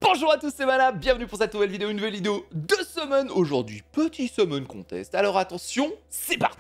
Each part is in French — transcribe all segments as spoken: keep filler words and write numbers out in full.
Bonjour à tous, c'est Mana, bienvenue pour cette nouvelle vidéo, une nouvelle vidéo de Summon. Aujourd'hui, petit Summon Contest. Alors attention, c'est parti.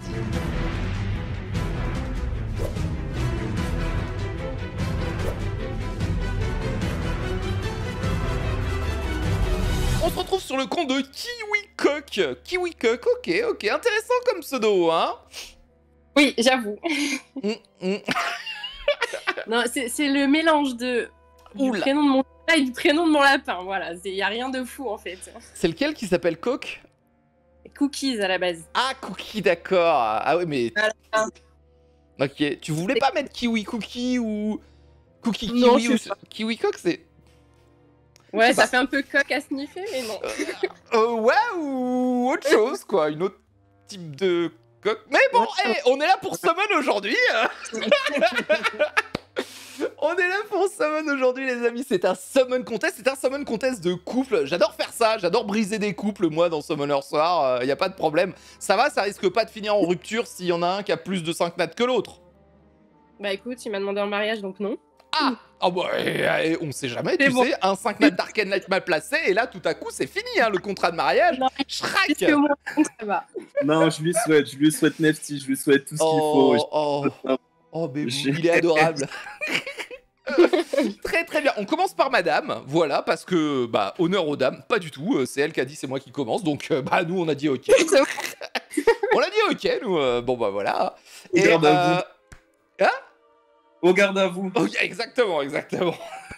On se retrouve sur le compte de KiwiCoq. KiwiCoq, ok, ok, intéressant comme pseudo, hein. Oui, j'avoue. mm, mm. Non, c'est le mélange de du prénom de mon chat et du prénom de mon lapin. Voilà, il n'y a rien de fou en fait. C'est lequel qui s'appelle Coq? Cookies à la base. Ah, Cookie, d'accord. Ah oui, mais... Voilà. Ok, tu voulais pas mettre Kiwi Cookie ou... Cookie Kiwi Non, ou... pas. Kiwi Coq, c'est... Ouais, ça fait un peu coq à sniffer, mais non. Euh, ouais, ou autre chose, quoi. Une autre type de coq. Mais bon, hey, on est là pour Summon aujourd'hui. On est là pour Summon aujourd'hui, les amis. C'est un Summon Contest. C'est un Summon Contest de couple. J'adore faire ça. J'adore briser des couples, moi, dans Summoner Soir. Il euh, n'y a pas de problème. Ça va, ça risque pas de finir en rupture s'il y en a un qui a plus de cinq nattes que l'autre. Bah écoute, il m'a demandé en mariage, donc non. Ah, ah bah, et, et, on sait jamais, tu bon. sais, un cinq nattes d'Arcane Knight mal placé, et là, tout à coup, c'est fini, hein, le contrat de mariage. Shrek. Non, je lui souhaite, je lui souhaite Nefty, je lui souhaite tout ce qu'il oh, faut. Oh, oh, oh bébé, il est adorable. Très très bien, on commence par madame, voilà, parce que, bah, honneur aux dames, pas du tout, c'est elle qui a dit c'est moi qui commence, donc, euh, bah, nous, on a dit ok. On a dit ok, nous, euh, bon, bah, voilà. Et, garde euh... à vous. Hein? Au garde à vous. Oh, exactement, exactement.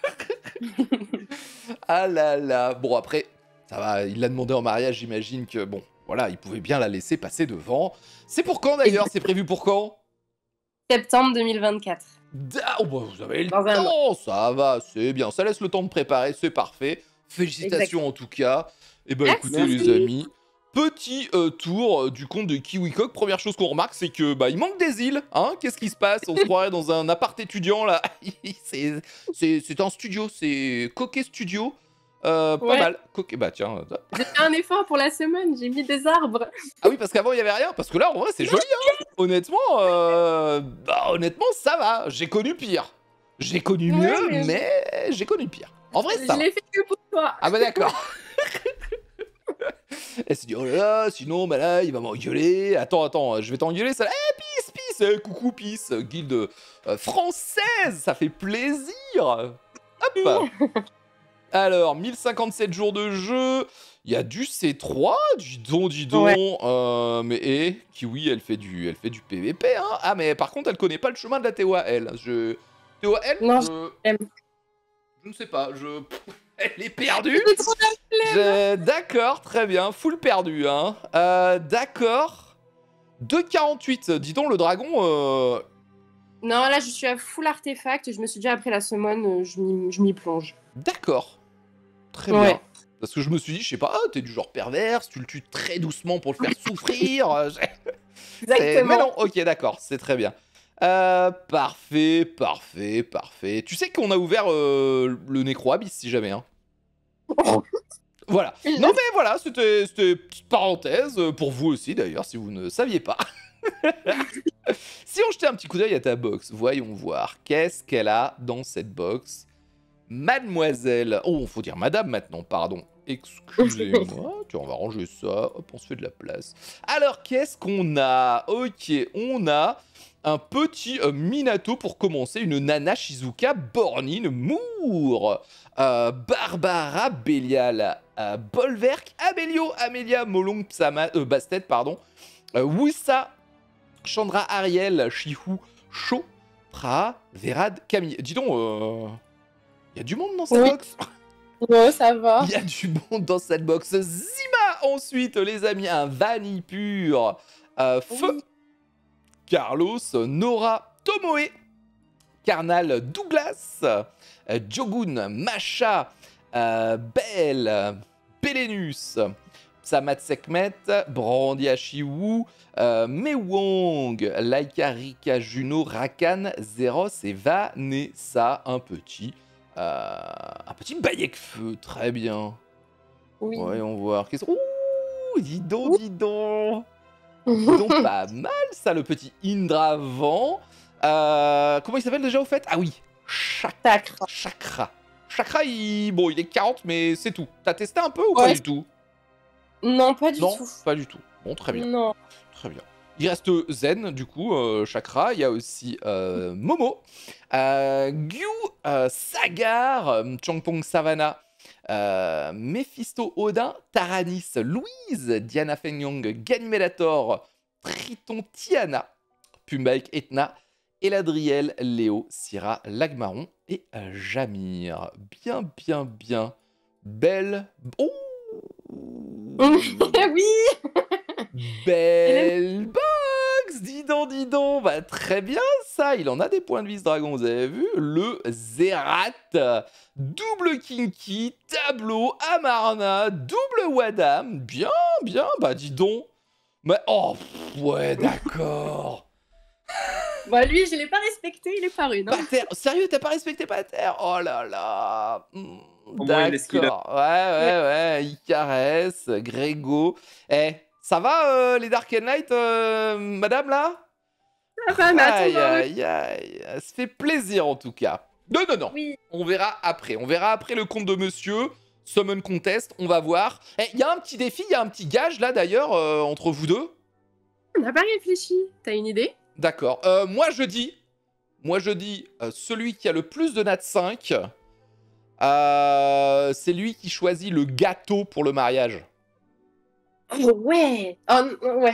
Ah là là. Bon, après, ça va, il l'a demandé en mariage, j'imagine que, bon, voilà, il pouvait bien la laisser passer devant. C'est pour quand, d'ailleurs? C'est prévu pour quand? Septembre deux mille vingt-quatre. Oh, bah, vous avez le temps, ça va, c'est bien. Ça laisse le temps de préparer, c'est parfait. Félicitations, exact. En tout cas. Et bah, écoutez, merci. Les amis... Petit euh, tour euh, du compte de KiwiCoq. Première chose qu'on remarque, c'est que bah il manque des îles. Hein, qu'est-ce qui se passe? On se croirait dans un appart étudiant là. C'est un studio, c'est Coquet Studio. Euh, ouais. Pas mal. Coquet, bah tiens. J'ai fait un effort pour la semaine, j'ai mis des arbres. Ah oui, parce qu'avant il y avait rien. Parce que là, en vrai, c'est joli. Hein. Honnêtement, euh... bah, honnêtement, ça va. J'ai connu pire. J'ai connu ouais, mieux, mais, mais j'ai connu pire. En vrai, ça. Je l'ai fait que pour toi. Ah bah d'accord. Elle s'est dit, oh là là, sinon, bah là, il va m'engueuler. Attends, attends, je vais t'engueuler, ça. Eh, pisse, pisse, eh, coucou, pisse, guilde euh, française, ça fait plaisir. Hop. Alors, mille cinquante-sept jours de jeu. Il y a du C trois, dis donc, dis donc. Ouais. Euh, mais, eh, Kiwi, elle fait du, elle fait du P V P, hein. Ah, mais par contre, elle connaît pas le chemin de la T O A L. Je... T O A L, non, je... je ne sais pas, je... Elle est perdue. D'accord, très bien. Full perdu, hein. Euh, D'accord. deux quarante-huit. Dis donc, le dragon... Euh... Non, là, je suis à full artefact. Je me suis dit, après la semaine, je m'y plonge. D'accord. Très ouais. bien. Parce que je me suis dit, je sais pas, t'es du genre perverse, tu le tues très doucement pour le faire souffrir. Exactement. Mais non, ok, d'accord, c'est très bien. Euh, parfait, parfait, parfait. Tu sais qu'on a ouvert euh, le Necro Abyss, si jamais, hein. Voilà. Non mais voilà, c'était une petite parenthèse, pour vous aussi d'ailleurs, si vous ne saviez pas. Si on jetait un petit coup d'œil à ta box, voyons voir, qu'est-ce qu'elle a dans cette box? Mademoiselle... Oh, faut dire madame maintenant, pardon. Excusez-moi, tiens, on va ranger ça, hop, on se fait de la place. Alors, qu'est-ce qu'on a? Ok, on a... un petit euh, Minato pour commencer, une Nana Shizuka Bornine Moore, euh, Barbara Belial, euh, Bolverk, Abelio, Amelia, Molong, Psama, euh, Bastet, pardon, euh, Wusa, Chandra, Ariel, Shihu, Sho, Pra, Verad, Camille. Dis donc, il euh, y a du monde dans cette oui. box. Ouais, ça va. Il y a du monde dans cette box. Zima, ensuite, les amis, un Vanille pur, euh, Feu. Oui. Carlos, Nora, Tomoe, Karnal, Douglas, euh, Jogun, Masha, euh, Belle, Belenus, Samat Sekmet, Brandy Ashiwu, euh, Mewong, Laika, Rika, Juno, Rakan, Zeros et Vanessa, un petit, euh, un petit Bayek Feu, très bien. Oui. Voyons voir. Qu'est-ce... Ouh, dis donc, dis donc. Donc pas mal ça, le petit Indravan. Euh, comment il s'appelle déjà au fait? Ah oui, Chakra. Chakra. Chakra. Chakra, il... Bon, il est quarante, mais c'est tout. T'as testé un peu ou Ouais. pas du tout? Non, pas du Non, tout. pas du tout. Bon, très bien. Non. Très bien. Il reste Zen, du coup, euh, Chakra. Il y a aussi euh, Momo, euh, Gyu, euh, Sagar, euh, Changpong Savannah, euh, Mephisto Odin, Taranis, Louise, Diana Fenyong, Ganymede, Triton Tiana, Pumbake Etna, Eladriel, Léo, Syrah, Lagmaron et euh, Jamir. Bien, bien, bien. Belle. Oh Oui. Belle box, dis donc, dis donc, bah très bien ça, il en a des points de vie ce dragon, vous avez vu, le Zerat, double Kinky, tableau, Amarna, double Wadam, bien, bien, bah dis donc, mais oh, pff, ouais, d'accord. Bah lui, je l'ai pas respecté, il est paru, non? Pater, sérieux, t'as pas respecté Pater? Oh là là. Hmm, moins, il est ce qu'il a. d'accord. Ouais, ouais, ouais. Il caresse, Grégo. Eh, ça va euh, les Dark and Light, euh, madame là? Ah bah, mais attends, Aïe, bah, ouais. aïe, aïe. Ça se fait plaisir en tout cas. Non, non, non. Oui. On verra après. On verra après le compte de monsieur. Summon Contest, on va voir. Eh, il y a un petit défi, il y a un petit gage là d'ailleurs euh, entre vous deux. On n'a pas réfléchi. T'as une idée? D'accord. Euh, moi je dis, moi je dis, euh, celui qui a le plus de nat cinq, euh, c'est lui qui choisit le gâteau pour le mariage. Oh ouais. Oh ouais.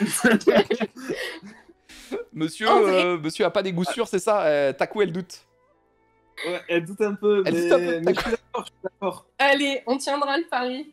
Monsieur, En vrai. euh, monsieur a pas des goûts sûrs, c'est ça euh, Taku, elle doute. Ouais, elle doute un peu, Elle mais, doute un peu, mais je suis d'accord, je suis d'accord. Allez, on tiendra le pari.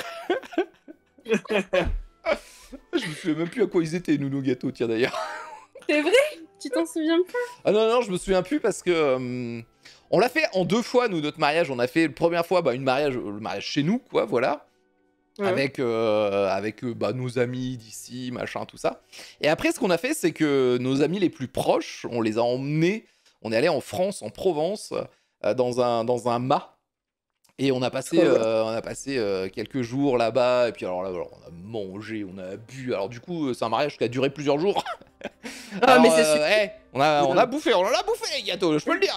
Je me souviens même plus à quoi ils étaient, nous, nos gâteaux, tiens d'ailleurs. C'est vrai? Tu t'en souviens pas? Ah non, non, je me souviens plus parce que... euh, on l'a fait en deux fois, nous, notre mariage. On a fait, la première fois, bah, une mariage, le mariage chez nous, quoi, voilà. Ouais. Avec, euh, avec euh, bah, nos amis d'ici, machin, tout ça. Et après, ce qu'on a fait, c'est que nos amis les plus proches, on les a emmenés, on est allé en France, en Provence, euh, dans un, dans un mât. Et on a passé, Trop bien. euh, on a passé euh, quelques jours là-bas, et puis alors là, alors, on a mangé, on a bu. Alors du coup, c'est un mariage qui a duré plusieurs jours. Ah, Alors, mais c'est euh, super. hey, on, a, on a bouffé, on en a bouffé les gâteaux, je peux le dire.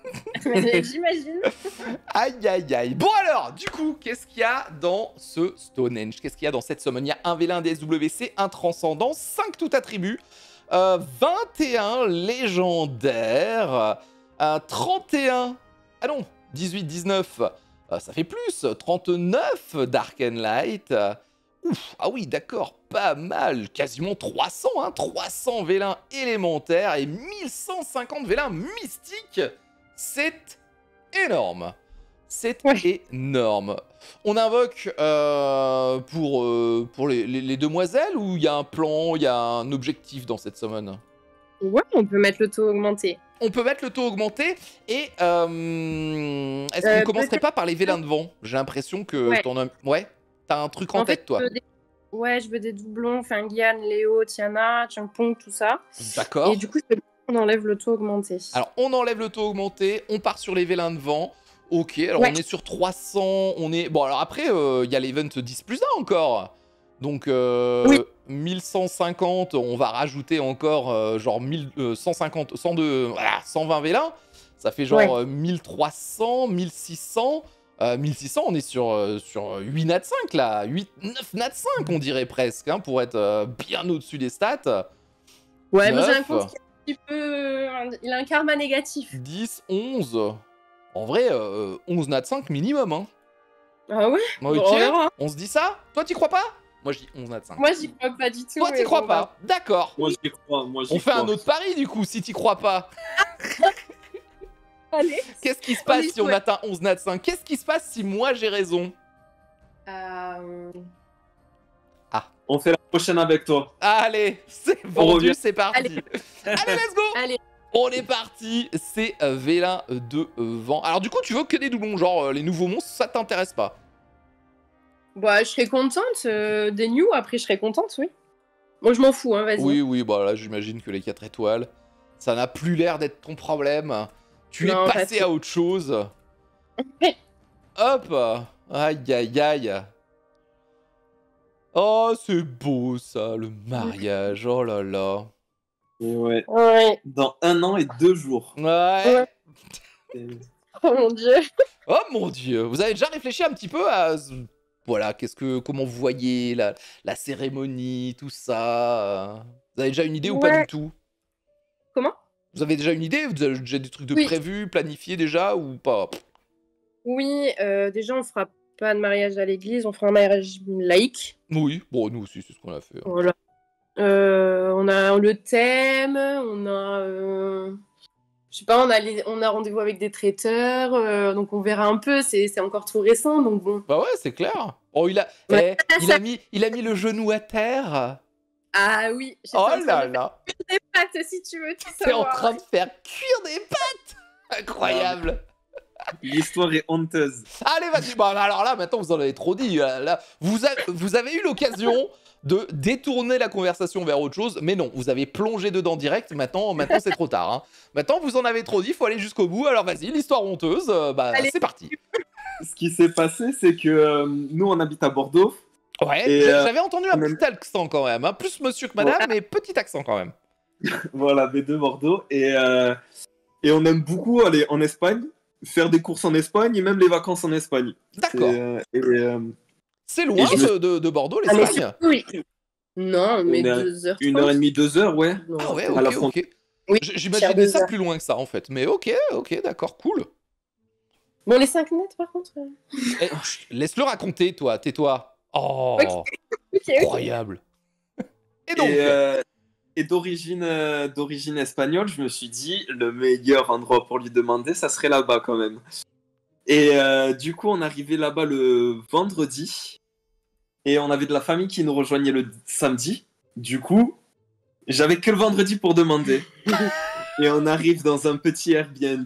J'imagine. Aïe, aïe, aïe. Bon alors, du coup, qu'est-ce qu'il y a dans ce Stonehenge? Qu'est-ce qu'il y a dans cette summon? Il y a un V L, un D S W C, un Transcendant, cinq tout attributs, euh, vingt et un légendaires, euh, trente et un... Ah non, dix-huit, dix-neuf, euh, ça fait plus, trente-neuf Dark and Light. euh, Ouf, ah oui, d'accord, pas mal, quasiment trois cents, hein, trois cents vélins élémentaires et mille cent cinquante vélins mystiques. C'est énorme. C'est Ouais. énorme. On invoque euh, pour, euh, pour les, les- les demoiselles ou il y a un plan, il y a un objectif dans cette summon? Ouais, on peut mettre le taux augmenté. On peut mettre le taux augmenté et euh, est-ce qu'on Euh, commencerait peut-être- pas par les vélins de vent? J'ai l'impression que Ouais. t'en as... Ouais, t'as un truc en, En tête fait, toi. je veux des- Ouais, je veux des doublons, Fingian, Léo, Tiana, Changpong, tout ça. D'accord. Et du coup, je veux qu'on enlève le taux augmenté. Alors, on enlève le taux augmenté, on part sur les vélins de vent. Ok, alors Ouais. on est sur trois cents, on est... Bon, alors après, euh, il y a l'event dix plus un encore. Donc, euh, Oui. mille cent cinquante, on va rajouter encore euh, genre mille cent cinquante, cent deux, voilà, cent vingt vélins. Ça fait genre Ouais. euh, mille trois cents, mille six cents. Euh, mille six cents, on est sur, euh, sur huit nat cinq là, huit, neuf nat cinq on dirait presque, hein, pour être euh, bien au-dessus des stats. Ouais, mais j'ai un neuf. compte qui est un petit peu. Il a un karma négatif. dix, onze. En vrai, euh, onze nat cinq minimum, hein. Ah ouais? Ok, Bon, on verra. on se dit ça? Toi, t'y crois pas? Moi, je dis onze nat cinq. Moi, j'y crois pas du tout. Toi, t'y mais crois bon, bah, pas? D'accord. Moi, j'y crois, moi, j'y On fait crois. un autre pari, du coup, si t'y crois pas. Allez. Qu'est-ce qui se On passe y si on souhaite. atteint onze nat cinq? Qu'est-ce qui se passe si moi, j'ai raison? Euh... On fait la prochaine avec toi. Allez, c'est On vendu, revient. c'est parti. Allez. Allez, let's go. Allez. On est parti, c'est euh, vélin de euh, vent. Alors, du coup, tu veux que des doublons, genre euh, les nouveaux monstres, ça t'intéresse pas? Bah, je serais contente. euh, des new, après, je serais contente, oui. Moi, je m'en fous, hein, vas-y. Oui, oui, bah là, j'imagine que les quatre étoiles, ça n'a plus l'air d'être ton problème. Tu Non, es pas passé trop. à autre chose. Hop. Aïe, aïe, aïe. Oh, c'est beau, ça, le mariage. Oh là là. Et ouais, Ouais. dans un an et deux jours. Ouais. Ouais. Et- Oh mon dieu. Oh mon dieu, vous avez déjà réfléchi un petit peu à... Voilà, qu'est-ce que, comment vous voyez la, la cérémonie, tout ça? Vous avez déjà une idée ou pas Ouais. du tout? Comment? Vous avez déjà une idée? Vous avez déjà des trucs de Oui. prévus, planifiés déjà ou pas? Oui, euh, déjà on fera pas de mariage à l'église, on fera un mariage laïque. Oui, bon, nous aussi, c'est ce qu'on a fait. hein. Voilà. Euh, on a le thème, on a, euh, je sais pas, on a, les- on a rendez-vous avec des traiteurs, euh, donc on verra un peu. C'est c'est encore tout récent, donc bon. Bah ouais, c'est clair. Oh, il a, Ouais, eh, il a mis, il a mis le genou à terre. Ah oui. j'étais Oh en train là de là. faire des pâtes, si tu veux tout T'es en savoir. train de faire cuire des pâtes. Incroyable. L'histoire est honteuse. Allez, vas-y. Bah, alors là, maintenant, vous en avez trop dit. Là, là, vous, a- vous avez eu l'occasion de détourner la conversation vers autre chose, mais non, vous avez plongé dedans direct. Maintenant, maintenant c'est trop tard. Hein. Maintenant, vous en avez trop dit, il faut aller jusqu'au bout. Alors vas-y, l'histoire honteuse, euh, bah, Allez. c'est parti. Ce qui s'est passé, c'est que euh, nous, on habite à Bordeaux. Ouais, Et, j'a- euh, j'avais entendu un on aime- petit accent quand même. Hein. Plus monsieur que madame, mais petit accent quand même. Voilà, B deux Bordeaux. Et, euh, et on aime beaucoup aller en Espagne, faire des courses en Espagne et même les vacances en Espagne. D'accord. Et, euh, et, euh, C'est loin Et je de, de- de Bordeaux, Ah, mais l'Espagne. oui. Non, mais On est à deux heures. une heure et demie, deux heures, ouais. Non. Ah ouais, à la ok, frontière. ok. Oui, J- faire J'imaginais deux ça heures. plus loin que ça en fait. Mais ok, ok, d'accord, cool. Bon, les cinq mètres par contre. euh, Eh, chut, laisse-le raconter, toi, tais-toi. Oh, Ok. Ok, ok. incroyable. Et donc, Et, euh, et d'origine euh, d'origine espagnole, je me suis dit, le meilleur endroit pour lui demander, ça serait là-bas quand même. Et euh, du coup, on arrivait là-bas le vendredi. Et on avait de la famille qui nous rejoignait le samedi. Du coup, j'avais que le vendredi pour demander. Et on arrive dans un petit Airbnb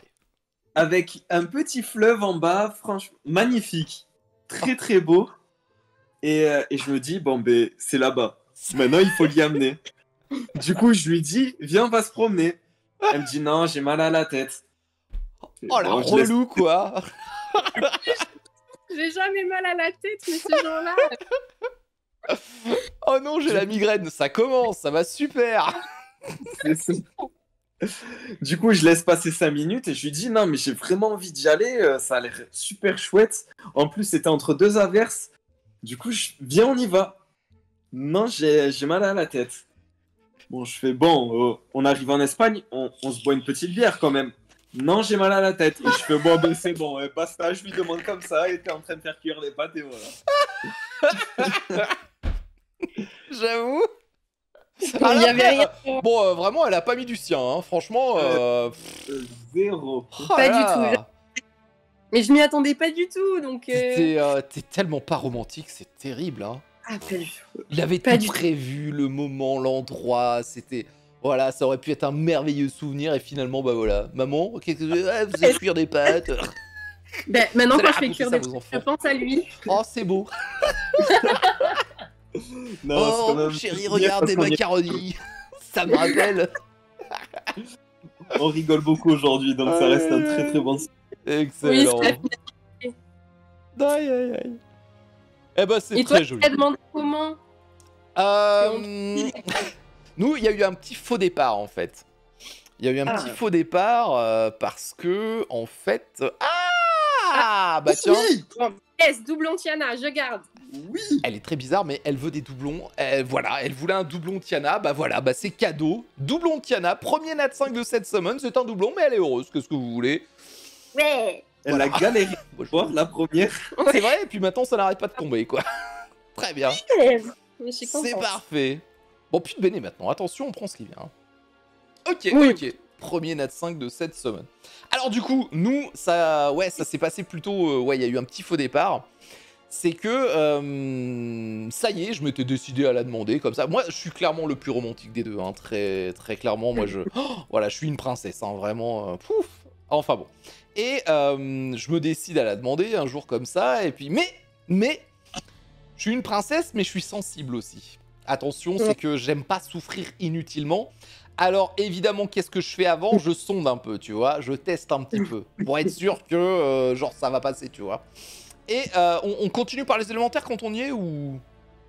avec un petit fleuve en bas, franchement, magnifique. Très très beau. Et, euh, et je me dis, bon, ben, c'est là-bas. Maintenant, il faut l'y amener. Du coup, je lui dis, viens, on va se promener. Elle me dit, non, j'ai mal à la tête. oh la Bon, je laisse- relou, quoi. J'ai jamais mal à la tête, mais ce jour-là. Oh non, j'ai la migraine, ça commence, ça va super. C'est ça. Du coup, je laisse passer cinq minutes et je lui dis non, mais j'ai vraiment envie d'y aller. euh, Ça a l'air super chouette. En plus, c'était entre deux averses. Du coup, je... viens, on y va. Non, j'ai j'ai mal à la tête. Bon, je fais bon, euh, on arrive en Espagne, on, on se boit une petite bière quand même. Non, j'ai mal à la tête. Et je fais bon, ben c'est bon, euh, basta. Je lui demande comme ça et t'es en train de faire cuire les pâtes et voilà. J'avoue. Il Ah, y là, avait après, rien. euh, bon, euh, vraiment, elle a pas mis du sien, hein. Franchement. Euh... pff, Euh, Zéro. oh Pas là du là. Mais je m'y attendais pas du tout, donc. euh, T'es euh, t'es tellement pas romantique, c'est terrible, hein. Ah, pas du tout. Il avait Pas tout du tout. prévu, le moment, l'endroit, c'était... Voilà, ça aurait pu être un merveilleux souvenir, et finalement, bah voilà. Maman, qu'est-ce que... ah, vous allez cuire des pâtes. Ben, maintenant, Vous allez quand je fais raconter cuire ça à des vos trucs, enfants. je pense à lui. Oh, c'est beau. Non, c'est Oh, quand même chérie, souvenir regarde parce des qu'on y- macaronis. Ça me rappelle. On rigole beaucoup aujourd'hui, donc ça reste un très très bon souvenir. Excellent. Oui, c'est Aïe, aïe, aïe. Eh ben, c'est Et toi, très tu joli. t'as demandé comment? Euh, Nous, il y a eu un petit faux départ, en fait. Il y a eu un Ah. petit faux départ euh, parce que, en fait... Ah, bah tiens, Oui, Yes, doublon Tiana, je garde. oui. elle est très bizarre, mais elle veut des doublons. Elle- voilà, elle voulait un doublon Tiana. Bah voilà, bah c'est cadeau. Doublon Tiana, premier Nat cinq de cette summon. C'est un doublon, mais elle est heureuse. Qu'est-ce que vous voulez? Ouais. Elle Voilà. a galéré Moi, je- pour voir la première. C'est vrai, et puis maintenant, ça n'arrête pas de tomber, quoi. Très bien. Mais je suis C'est contente. parfait. Bon, plus de béné maintenant. Attention, on prend ce qui vient. Ok, Oui. ok. Premier Nat cinq de cette summon. Alors du coup, nous, ça, ouais, ça s'est passé plutôt... euh, ouais, il y a eu un petit faux départ. C'est que, euh, ça y est, je m'étais décidé à la demander comme ça. Moi, je suis clairement le plus romantique des deux, hein, très, très clairement. Moi, je, oh, voilà, je suis une princesse, hein, vraiment. euh, pouf. Enfin bon. Et euh, je me décide à la demander un jour comme ça, et puis, mais, mais, je suis une princesse, mais je suis sensible aussi. Attention, c'est que j'aime pas souffrir inutilement. Alors évidemment, qu'est-ce que je fais avant? Je sonde un peu, tu vois, je teste un petit peu pour être sûr que euh, genre ça va passer, tu vois. Et euh, on, on continue par les élémentaires quand on y est ou...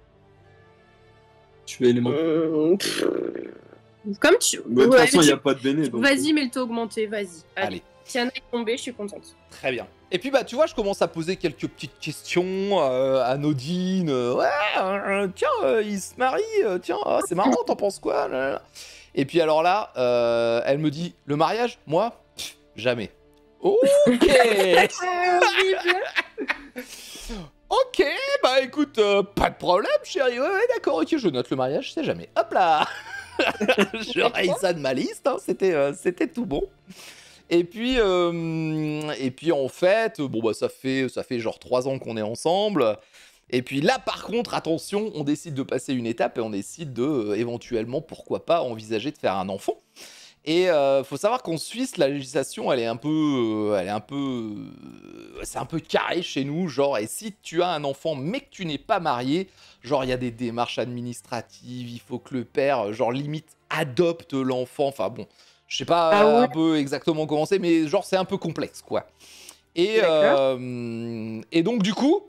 Tu es élément. Euh, pff, Comme tu. Mais de toute Ouais, façon, il mais n'y a tu- pas de béné. donc- Vas-y, mets le taux augmenté, vas-y. Allez. Allez. Tiana est tombée, je suis contente. Très bien. Et puis bah tu vois, je commence à poser quelques petites questions euh, anodines. euh, ouais, euh, tiens, euh, il se marie, euh, tiens, ah, c'est marrant, t'en penses quoi? Là, là, là. Et puis alors là, euh, elle me dit, le mariage, moi, pff, jamais. Ok. Ah, horrible. Ok, bah écoute, euh, pas de problème, chérie. Ouais, ouais, d'accord, ok, je note le mariage, c'est jamais. Hop là. Je raye ça de ma liste, hein, c'était, euh, c'était tout bon. Et puis, euh, et puis en fait, bon bah ça fait, ça fait genre trois ans qu'on est ensemble. Et puis là, par contre, attention, on décide de passer une étape et on décide de, euh, éventuellement, pourquoi pas, envisager de faire un enfant. Et euh, faut savoir qu'en Suisse, la législation, elle est un peu, euh, elle est un peu, euh, c'est un peu carré chez nous, genre. Et si tu as un enfant mais que tu n'es pas marié, genre il y a des démarches administratives, il faut que le père, genre limite adopte l'enfant. Enfin bon, je sais pas Ah euh, ouais. un peu exactement comment c'est, mais genre c'est un peu complexe quoi. Et D'accord. euh, et donc du coup,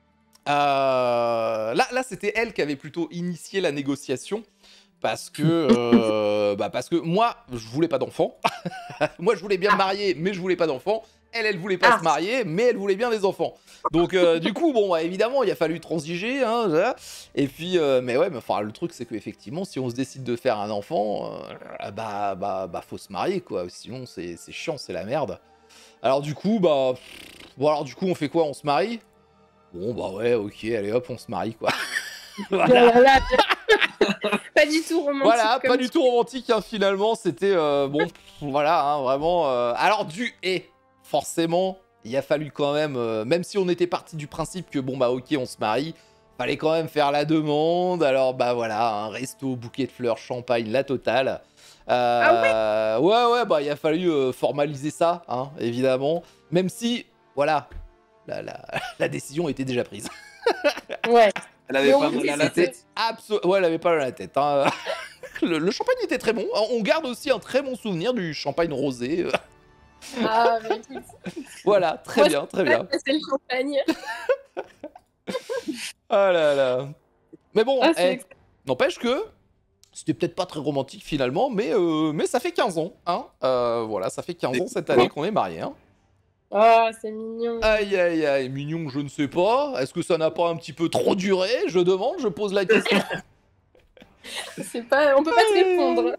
euh, là là c'était elle qui avait plutôt initié la négociation. Parce que, euh, bah parce que moi, je voulais pas d'enfant. Moi, je voulais bien me Ah. marier, mais je voulais pas d'enfant. Elle, elle voulait pas Ah. se marier, mais elle voulait bien des enfants. Donc, euh, du coup, bon, bah, évidemment, il a fallu transiger. Hein, voilà. Et puis, euh, mais ouais, mais enfin, le truc, c'est qu'effectivement, si on se décide de faire un enfant, euh, bah, bah, bah, faut se marier, quoi. Sinon, c'est c'est chiant, c'est la merde. Alors, du coup, bah, pff, bon, alors, du coup, on fait quoi? On se marie? Bon, bah ouais, ok, allez hop, on se marie, quoi. Voilà. Voilà. Pas du tout romantique. Voilà, comme pas du tu- tout romantique, hein, finalement, c'était euh, bon, pff, voilà, hein, vraiment. euh, Alors du et forcément, il a fallu quand même, euh, même si on était parti du principe que bon bah ok, on se marie, fallait quand même faire la demande. Alors bah voilà, un resto, bouquet de fleurs, champagne, la totale. Euh, Ah ouais ouais, bah il a fallu euh, formaliser ça, hein, évidemment. Même si, voilà, la, la, la décision était déjà prise. Ouais. Elle avait Mais pas on mal à la était- tête. Absolument. Ouais, elle avait pas mal à la tête. Hein. Le, le champagne était très bon. On garde aussi un très bon souvenir du champagne rosé. Ah, mais écoute. Voilà, très Moi, bien, très bien. C'est le champagne. Ah là là. Mais bon, Ah, c'est eh, n'empêche que c'était peut-être pas très romantique finalement, mais, euh, mais ça fait quinze ans. Hein. Euh, voilà, ça fait quinze ans cette année qu'on est mariés. Hein. Ah, c'est mignon. Aïe aïe aïe, mignon, je ne sais pas. Est-ce que ça n'a pas un petit peu trop duré? Je demande, je pose la question. C'est pas... On peut pas te répondre.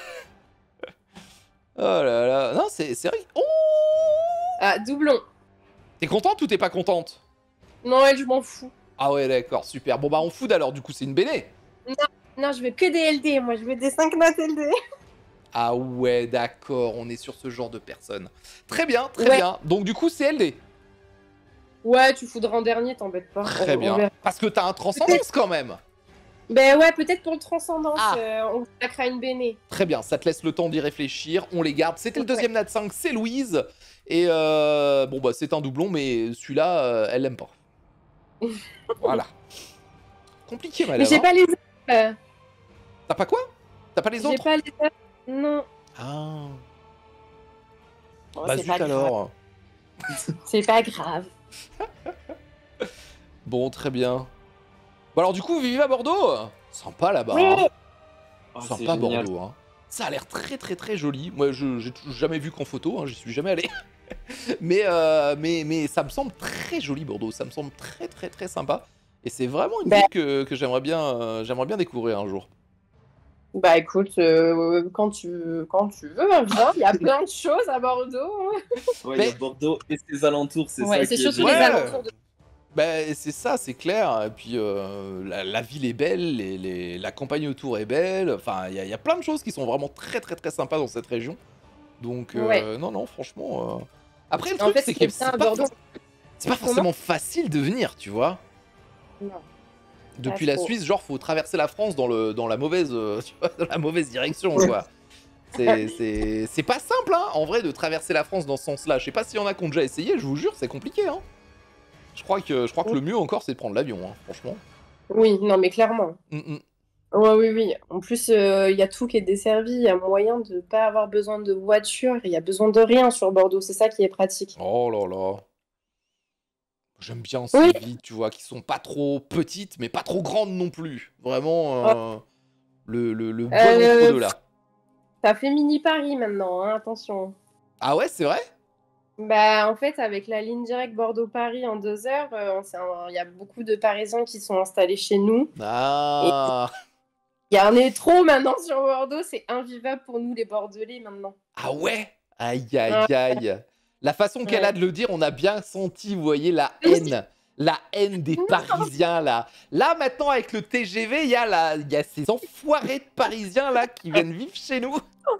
Oh là là. Non, c'est c'est vrai. Oh, Ah, doublon. t'es contente ou t'es pas contente? Non, elle, je m'en fous. Ah ouais, d'accord, super. Bon bah on fout alors, du coup c'est une béné. Non, je veux que des L D. Moi, je veux des cinq notes L D. Ah ouais, d'accord, on est sur ce genre de personnes. Très bien, très Ouais. bien. Donc du coup c'est L D. Ouais, tu foudras en dernier, t'embête pas. Très On- on bien. verra. Parce que t'as un transcendance quand même. Ben ouais, peut-être pour le transcendance, Ah. euh, on sacrera une béné. Très bien, ça te laisse le temps d'y réfléchir. On les garde. C'était le Ouais. deuxième Nat cinq, c'est Louise. Et euh, bon bah c'est un doublon, mais celui-là, euh, elle l'aime pas. Voilà. Compliqué, madame. Mais j'ai hein. pas les autres. euh, T'as pas quoi? T'as pas les J'ai autres? pas les autres. Non. Ah. Bon, Bah c'est zut pas grave. alors. C'est pas grave. Bon, très bien. Bon alors du coup, vous vivez à Bordeaux? Sympa là-bas. Oui. hein. Oh, c'est Sympa génial. Bordeaux. Hein. Ça a l'air très très très joli. Moi, je j'ai toujours jamais vu qu'en photo. Hein, j'y suis jamais allé. mais, euh, mais mais ça me semble très joli Bordeaux. Ça me semble très très très sympa. Et c'est vraiment une Bah. ville que, que j'aimerais bien euh, j'aimerais bien découvrir un jour. Bah écoute, euh, quand tu quand tu veux, hein, viens. Il y a plein de choses à Bordeaux. Ouais, il y a Mais- Bordeaux et ses alentours, c'est Ouais, ça c'est qui est surtout génial. les Ouais. alentours de. Ben c'est ça, c'est clair. Et puis euh, la, la ville est belle, les, les- la campagne autour est belle. Enfin, il y, a- il y a plein de choses qui sont vraiment très très très sympas dans cette région. Donc euh, Ouais. non non, franchement. euh, Après le En truc fait, c'est ce qui que est bien c'est à pas, Bordeaux. c'est pas forcément facile de venir, tu vois. Non. Depuis Pas la trop. Suisse, genre faut traverser la France dans le dans la mauvaise euh, tu vois, dans la mauvaise direction quoi. C'est c'est c'est pas simple hein, en vrai de traverser la France dans ce sens-là. Je sais pas s'il y en a qui ont déjà essayé, je vous jure, c'est compliqué hein. Je crois que je crois que le mieux encore c'est de prendre l'avion hein, franchement. Oui, non, mais clairement. Mm, mm. Ouais, oui, oui. En plus, euh, il y a tout qui est desservi. Il y a moyen de pas avoir besoin de voiture. Il y a besoin de rien sur Bordeaux. C'est ça qui est pratique. Oh là là. J'aime bien ces Oui. villes, tu vois, qui sont pas trop petites, mais pas trop grandes non plus. Vraiment, euh, le, le, le bon Euh, entre-deux là. Ça fait mini Paris maintenant, hein, attention. Ah ouais, c'est vrai? Bah, en fait, avec la ligne directe Bordeaux-Paris en deux heures, euh, c'est un- il y a beaucoup de Parisiens qui sont installés chez nous. Et Ah, il y a un métro maintenant sur Bordeaux, c'est invivable pour nous les Bordelais maintenant. ah ouais? Aïe, aïe, Ouais. aïe. La façon qu'elle a Ouais. de le dire, on a bien senti, vous voyez, la haine. La haine des Parisiens, là. Là, maintenant, avec le T G V, il y, a la- il y a ces enfoirés de Parisiens, là, qui viennent vivre chez nous.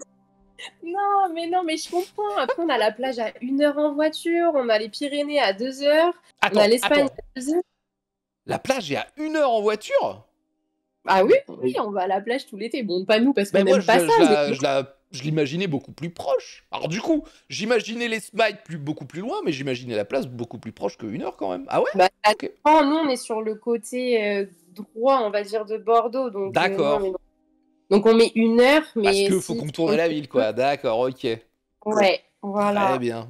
Non, mais non, mais je comprends. Après, on a la plage à une heure en voiture, on a les Pyrénées à deux heures, on Attends, a l'Espagne attends. à deux heures. La plage est à une heure en voiture? Ah oui, oui, on va à la plage tout l'été. Bon, pas nous parce qu'on Mais moi, n'aime je, pas je ça, la- mais je la- je l'imaginais beaucoup plus proche. Alors du coup, j'imaginais les smiles plus, beaucoup plus loin, mais j'imaginais la place beaucoup plus proche que une heure quand même. Ah ouais? bah, Ok. attends, nous, on est sur le côté euh, droit, on va dire, de Bordeaux. Donc, euh, non, mais D'accord. non. Donc, on met une heure, Parce mais que faut si... contourner la ville, quoi. D'accord, ok. Ouais, Très voilà. bien.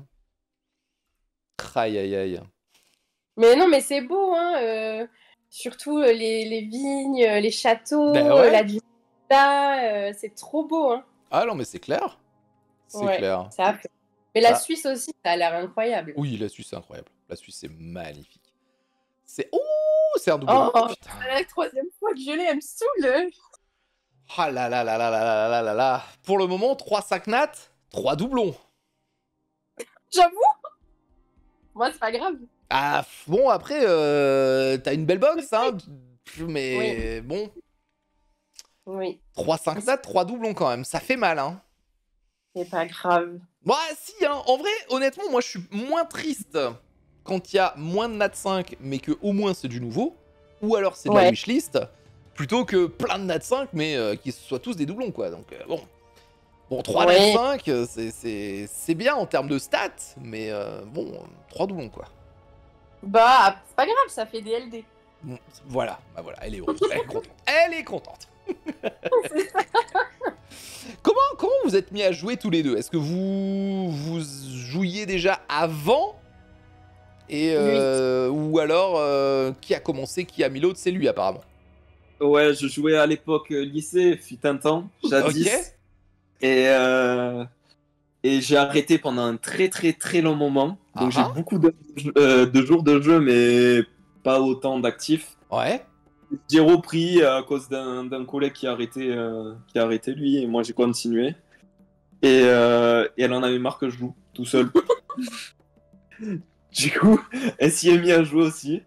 Aïe, aïe, aïe. Mais non, mais c'est beau, hein. euh, surtout euh, les, les vignes, euh, les châteaux, Ben euh, la ouais. villa, euh, c'est trop beau, hein. Ah non, mais c'est clair. C'est Ouais, clair. ça a fait. Mais la Ah, Suisse aussi, ça a l'air incroyable. oui, la Suisse, c'est incroyable. La Suisse, c'est magnifique. C'est... Ouh, c'est un doublement. Oh, Putain. c'est la troisième fois que je l'ai, elle me saoule. Ah là là là là là là là là là. Pour le moment, trois cinq nat, trois doublons. J'avoue. Moi, c'est pas grave. Ah, bon, après, euh, t'as une belle box, hein. Mais bon, Oui, trois cinq nat, trois doublons quand même. Ça fait mal, hein. c'est pas grave. Bah si, hein. En vrai, honnêtement, moi, je suis moins triste quand il y a moins de nat cinq, mais que au moins c'est du nouveau. Ou alors c'est de la Ouais. wishlist. Plutôt que plein de nat cinq, mais euh, qu'ils soient tous des doublons, quoi. Donc, euh, bon. Bon, trois Ouais. nat cinq, euh, c'est- c'est c'est bien en termes de stats, mais euh, bon, trois doublons, quoi. Bah, c'est pas grave, ça fait des L D. Bon, voilà, bah voilà, elle est heureuse, elle est contente. Elle est contente. Comment, comment vous êtes mis à jouer tous les deux? Est-ce que vous, vous jouiez déjà avant? Et euh, ou alors, euh, qui a commencé, qui a mis l'autre? C'est lui, apparemment. Ouais, je jouais à l'époque euh, lycée, fut un temps, jadis. Ok. Et, euh, et j'ai arrêté pendant un très très très long moment. Donc Ah j'ai ah. beaucoup de, euh, de jours de jeu, mais pas autant d'actifs. Ouais. J'ai repris à cause d'un d'un collègue qui a, arrêté, euh, qui a arrêté lui, et moi j'ai continué. Et, euh, et elle en avait marre que je joue tout seul. Du coup, elle s'y est mise à jouer aussi.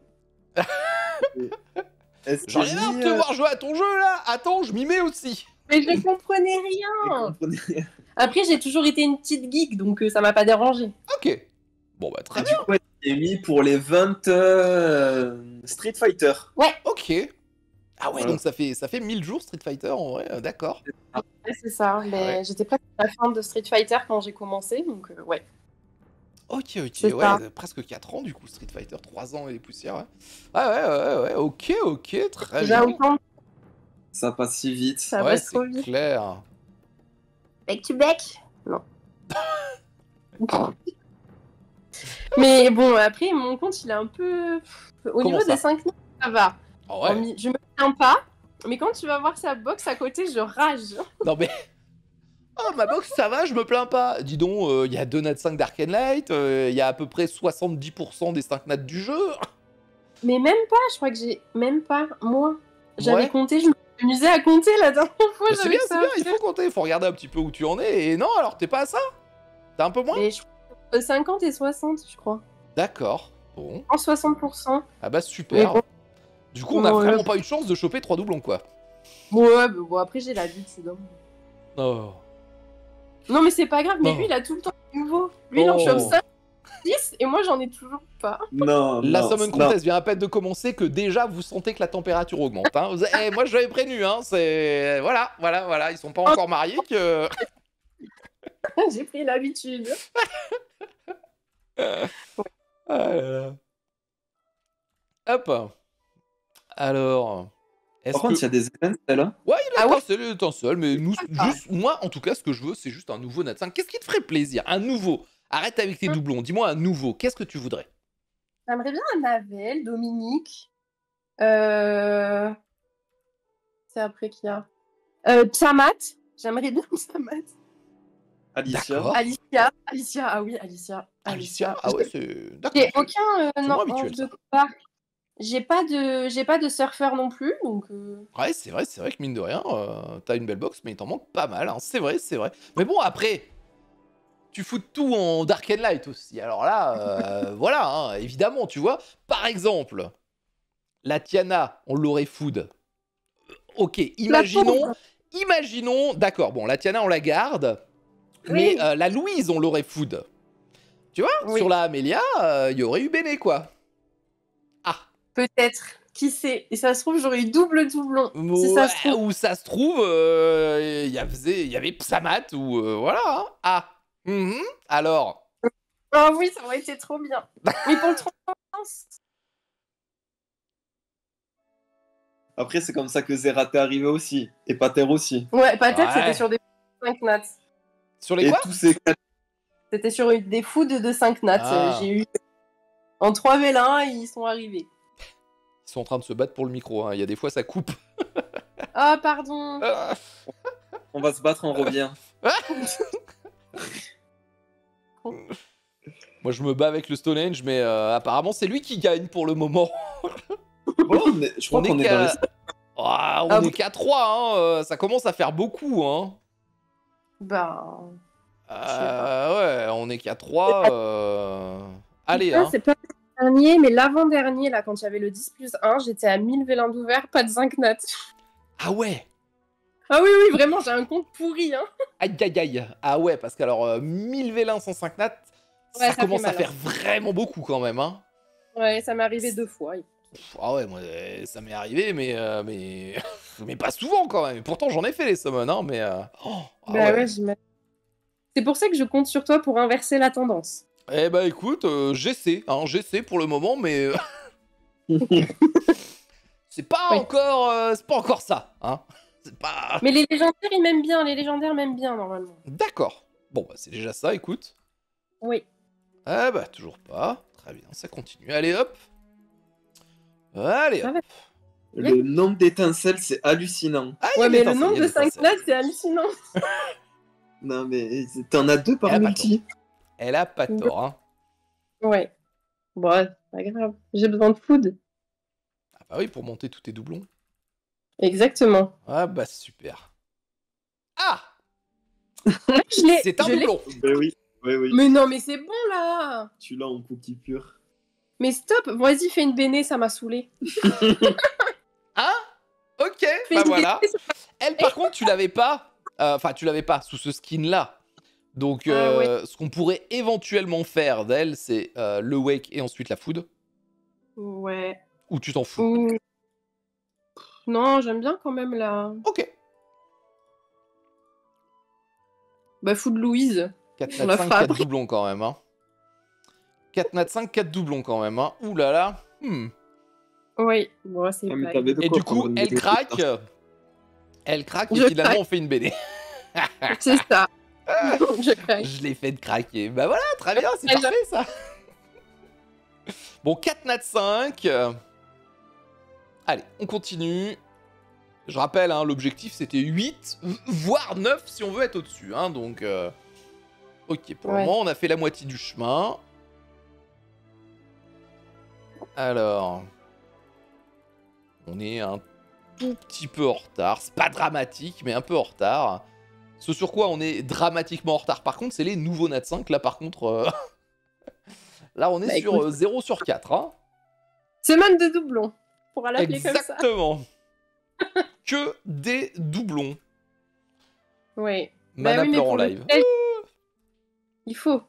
Elle s'y J'en est ai marre de mis, te euh, voir jouer à ton jeu, là. Attends, je m'y mets aussi. Mais je comprenais rien. Après, j'ai toujours été une petite geek, donc euh, ça m'a pas dérangé. Ok. Bon, bah, très Et bien. du coup, elle s'y est mis pour les vingt euh, Street Fighter. Ok. Ah ouais, Voilà. donc ça fait, ça fait mille jours Street Fighter, en vrai, euh, d'accord. Ouais, c'est ça. Mais Ouais. j'étais presque à la fin de Street Fighter quand j'ai commencé, donc euh, ouais. Ok, ok, C'est ouais, ça. euh, presque quatre ans du coup, Street Fighter, trois ans et des poussières, ouais. Ah ouais, ouais, ouais, ok, ok, très Déjà bien. autant, Ça passe si vite. ça Ouais, passe trop c'est vite. clair. Bec tu bec. Non. Mais bon, après, mon compte, il est un peu... Au Comment niveau ça des cinq notes, ça va. Ah En ouais. mi- Je me plains pas, mais quand tu vas voir sa box à côté, je rage. Non mais... Oh, ma box, ça va, je me plains pas. Dis donc, il y a deux nat cinq d'Arcane Light, il y a à peu près soixante-dix pour cent des cinq nats du jeu. Mais même pas, je crois que j'ai... Même pas, moi. J'avais Ouais. compté, je me suis amusée à compter la dernière fois. Mais c'est j'avais bien, c'est ça. bien, il faut compter, il faut regarder un petit peu où tu en es. Et non, alors t'es pas à ça? T'es un peu moins? Mais je... euh, cinquante et soixante, je crois. D'accord, bon. En soixante pour cent. Ah bah super. Mais bon. Du coup, on a Ouais. vraiment pas eu de chance de choper trois doublons, quoi. Ouais, mais bon, après, j'ai l'habitude. Hein. Oh. Non, mais c'est pas grave, mais Oh. lui, il a tout le temps du nouveau. Lui, il en Oh. chope cinq, dix, et moi, j'en ai toujours pas. Non, La non, Summon non. Contest vient à peine de commencer que déjà vous sentez que la température augmente. Hein. Vous- eh, moi je l'avais prévenu, hein. C'est voilà, voilà, voilà, ils sont pas encore mariés que. J'ai pris l'habitude. Ah là là. Hop. Alors, est-ce Par contre, il que y a des étincelles. Hein. ouais, il est Ah ouais un seul, il est un seul, mais nous, Ah. juste moi, en tout cas, ce que je veux, c'est juste un nouveau Nat cinq. Qu'est-ce qui te ferait plaisir? Un nouveau. Arrête avec tes doublons. Dis-moi un nouveau. Qu'est-ce que tu voudrais? J'aimerais bien un Navel, Dominique. Euh... C'est après qui y a euh, Psamat. J'aimerais bien Psamat. Alicia. D'accord. Alicia, Alicia, ah oui, Alicia. Alicia, ah ouais, c'est... D'accord. J'ai c'est- aucun euh, c'est non, moins habituel, ange ça. de combat. J'ai pas de, j'ai pas de surfeur non plus, donc. euh, Ouais, c'est vrai, c'est vrai que mine de rien, euh, t'as une belle box, mais il t'en manque pas mal, hein. C'est vrai, c'est vrai. Mais bon, après, tu fous tout en Dark and Light aussi. Alors là, euh, voilà, hein, évidemment, tu vois. Par exemple, la Tiana, on l'aurait food. Ok, La imaginons, pauvre. imaginons, d'accord, bon, la Tiana, on la garde, Oui. mais euh, la Louise, on l'aurait food. Tu vois, Oui. sur la Amélia, il y aurait eu Béné, quoi. Ah, Peut-être. Qui sait? Et ça se trouve, j'aurais eu double doublon. Si ça se ouais, trouve. ou ça se trouve, euh, il y avait, il y avait Psamat, ou euh, voilà, hein. Ah, mhm. Alors, Ah oui, ça aurait été trop bien. Mais pour le trente ans, Après, c'est comme ça que Zerat est arrivé aussi. Et Pater aussi. ouais, peut-être Ouais. c'était sur des cinq nats. sur les Et quoi tous ces quatre. C'était sur une- des fous de, de cinq nats. Ah. J'ai eu en trois V L un, ils sont arrivés. Ils sont en train de se battre pour le micro, hein. Il y a des fois ça coupe. Ah pardon. Ah. On va se battre, on revient. Moi je me bats avec le Stonehenge, mais euh, apparemment c'est lui qui gagne pour le moment. Bon, on est- je crois On est qu'on est dans qu'à les. Ah, on Ah est bon qu'à trois, hein. euh, Ça commence à faire beaucoup, hein. Bah. Euh, ouais, on est qu'à trois. euh, Allez, Ça, hein. c'est pas le dernier, mais l'avant-dernier, là, quand il y avait le dix plus un, j'étais à mille V L un d'ouvert, pas de cinq nats. Ah ouais. Ah oui, oui, vraiment, j'ai un compte pourri, hein. Aïe aïe aïe. Ah ouais, parce qu'alors euh, mille V L un cent cinq nats, Ouais, ça ça commence fait à mal, faire vraiment beaucoup quand même, hein. Ouais, ça m'est arrivé deux fois. Pff, Ah ouais, moi euh, ça m'est arrivé, mais euh, mais mais pas souvent quand même. Pourtant j'en ai fait les summons, hein, mais euh, oh, ah Bah ouais. ouais, j'imagine. C'est pour ça que je compte sur toi pour inverser la tendance. Eh bah écoute, euh, j'essaie, hein, j'essaie pour le moment, mais euh, c'est pas Oui. encore, euh, c'est pas encore ça, hein. C'est pas. Mais les légendaires, ils m'aiment bien. Les légendaires m'aiment bien, normalement. D'accord. Bon bah c'est déjà ça, écoute. Oui. Ah bah toujours pas. Très bien, ça continue. Allez hop. Allez Ça hop. va. Le nombre d'étincelles, c'est hallucinant. Ah, il y a Ouais, de mais le l'étincelle, nombre il y a de de cinq l'étincelle. nats, c'est hallucinant. Non, mais t'en as deux par Elle a pas multi. Elle a pas tort, hein. Ouais. Bon, ouais, c'est pas grave. J'ai besoin de food. Ah bah oui, pour monter tous tes doublons. Exactement. Ah bah super. Ah, Je l'ai. c'est un je l'ai. doublon. Ben oui, oui, oui. Mais non, mais c'est bon, là. Tu l'as en cookie pur. Mais stop. Vas-y, fais une béné, ça m'a saoulé. Hein? Ok, Fais bah une voilà. béné, ça- Elle, par contre, tu l'avais pas. euh, Enfin, tu l'avais pas sous ce skin-là. Donc, Ah, euh, ce qu'on pourrait éventuellement faire d'elle, c'est euh, le wake et ensuite la food. Ouais. Ou tu t'en fous. Ou- Non, j'aime bien quand même, là. Ok. Bah, food Louise. quatre On nat la cinq, fera quatre après. doublons quand même. Hein. quatre nat cinq, quatre doublons quand même. Hein. Ouh là là. Hmm. Oui. Bon, c'est Ah, mais pas t'avais de Et quoi du coup, prendre une elle bénéfice, craque. hein. Elle craque et Je finalement, craque. on fait une B D. C'est ça. Je craque. Je l'ai fait de craquer. Bah voilà, très bien, c'est Ouais, parfait ça. Bon, quatre nat cinq. euh, Allez, on continue. Je rappelle, hein, l'objectif c'était huit, v- voire neuf si on veut être au-dessus. Hein, donc, euh, ok, pour le Ouais. moment, on a fait la moitié du chemin. Alors, on est un tout petit peu en retard. C'est pas dramatique, mais un peu en retard. Ce sur quoi on est dramatiquement en retard, par contre, c'est les nouveaux nat cinq. Là, par contre, euh, là, on est Bah, sur écoute. euh, zéro sur quatre. Hein. Semaine de doublon. On pourra l'appeler comme ça. Exactement. Que des doublons. Oui. Mana Bah oui, mais pleure en pour le live. test, il faut.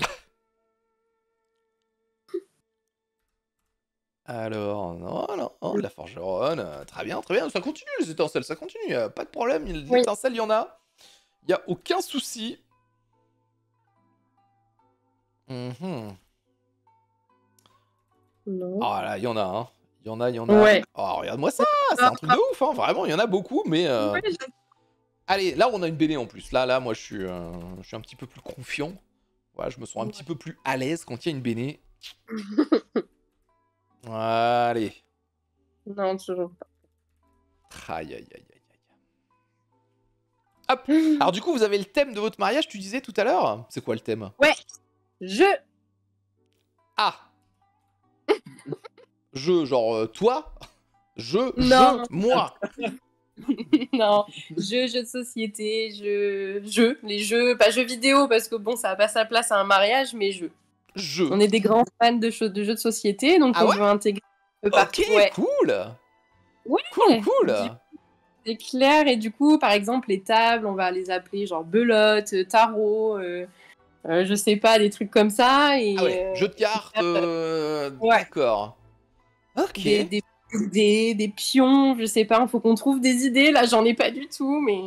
Alors, non, non, non, la forgeronne, euh, très bien, très bien, ça continue les étincelles, ça continue, euh, pas de problème, il- Oui. l'étincelle, il y en a, il y a aucun souci. Mhm. Non. Ah là, il y en a, hein, il y en a, il y en a. Ouais. Oh, regarde-moi ça, c'est un truc de ouf, hein, vraiment, il y en a beaucoup, mais... euh, Ouais, je- Allez, là, on a une B D en plus, là, là, moi, je suis, euh, je suis un petit peu plus confiant, voilà, je me sens un petit peu plus à l'aise quand il y a une B D. Allez. Non, toujours pas. Aïe, aïe, aïe, aïe, aïe. Hop. Alors du coup, vous avez le thème de votre mariage, tu disais tout à l'heure. C'est quoi le thème? Ouais. Je. Ah. Je, genre euh, toi. Je, Non. je, moi. Non, jeux, jeux de société, jeux, jeux, les jeux, pas jeux vidéo parce que bon, ça n'a pas sa place à un mariage, mais jeux. Je. On est des grands fans de, choses, de jeux de société, donc Ah on ouais veut intégrer un peu partout. Ok, Ouais. cool. Ouais. Cool, cool. C'est clair, et du coup, par exemple, les tables, on va les appeler genre belote, tarot, euh, euh, je sais pas, des trucs comme ça. Et, Ah ouais, euh, jeu de cartes. euh, Ouais. D'accord. Ok. des, des, des, des pions, je sais pas, il faut qu'on trouve des idées. Là, j'en ai pas du tout, mais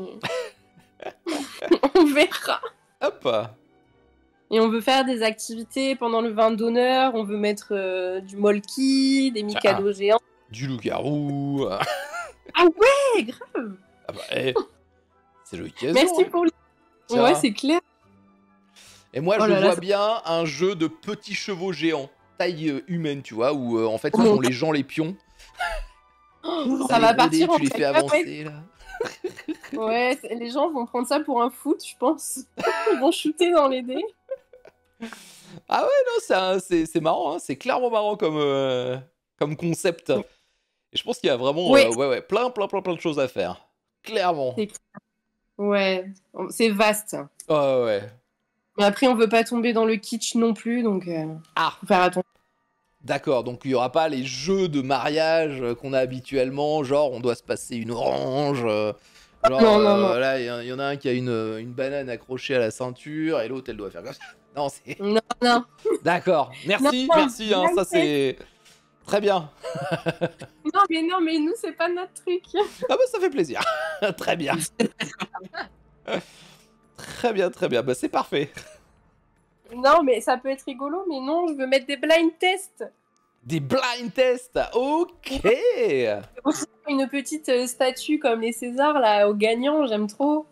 on verra. Hop. Et on veut faire des activités pendant le vin d'honneur. On veut mettre euh, du molki, des Mikado géants. Du loup-garou. Ah ouais, grave. Ah bah, eh, c'est l'occasion. Merci pour le... Tiens. Ouais, c'est clair. Et moi, Oh je là là, vois ça- bien un jeu de petits chevaux géants, taille euh, humaine, tu vois, où euh, en fait, ce Oh sont mon les gens les pions. Oh, Dans ça les va B D, partir en tu les fais cacahuète. avancer, là. Ouais, c'est- les gens vont prendre ça pour un foot, je pense. Ils vont shooter dans les dés. Ah ouais, non, c'est un- c'est c'est marrant, hein, c'est clairement marrant comme, euh, comme concept. Et je pense qu'il y a vraiment Ouais. euh, ouais, ouais, plein, plein, plein, plein de choses à faire. Clairement. C'est- Ouais, c'est vaste. Ah ouais. Mais après, on veut pas tomber dans le kitsch non plus, donc euh, Ah, faut faire attention. d'accord, donc il y aura pas les jeux de mariage euh, qu'on a habituellement, genre on doit se passer une orange. euh, Genre, Non, non, euh, non. là, il y, y en a un qui a une, une banane accrochée à la ceinture et l'autre, elle doit faire comme ça. Non, c'est... Non, non. D'accord, merci, Non, merci, hein, ça c'est... Très bien. Non, mais non, mais nous, c'est pas notre truc. Ah bah ça fait plaisir. Très bien. Très bien, très bien, bah c'est parfait. Non, mais ça peut être rigolo, mais non, je veux mettre des blind tests. Des blind tests, ok. Une petite euh, statue comme les Césars, là, aux gagnants, j'aime trop.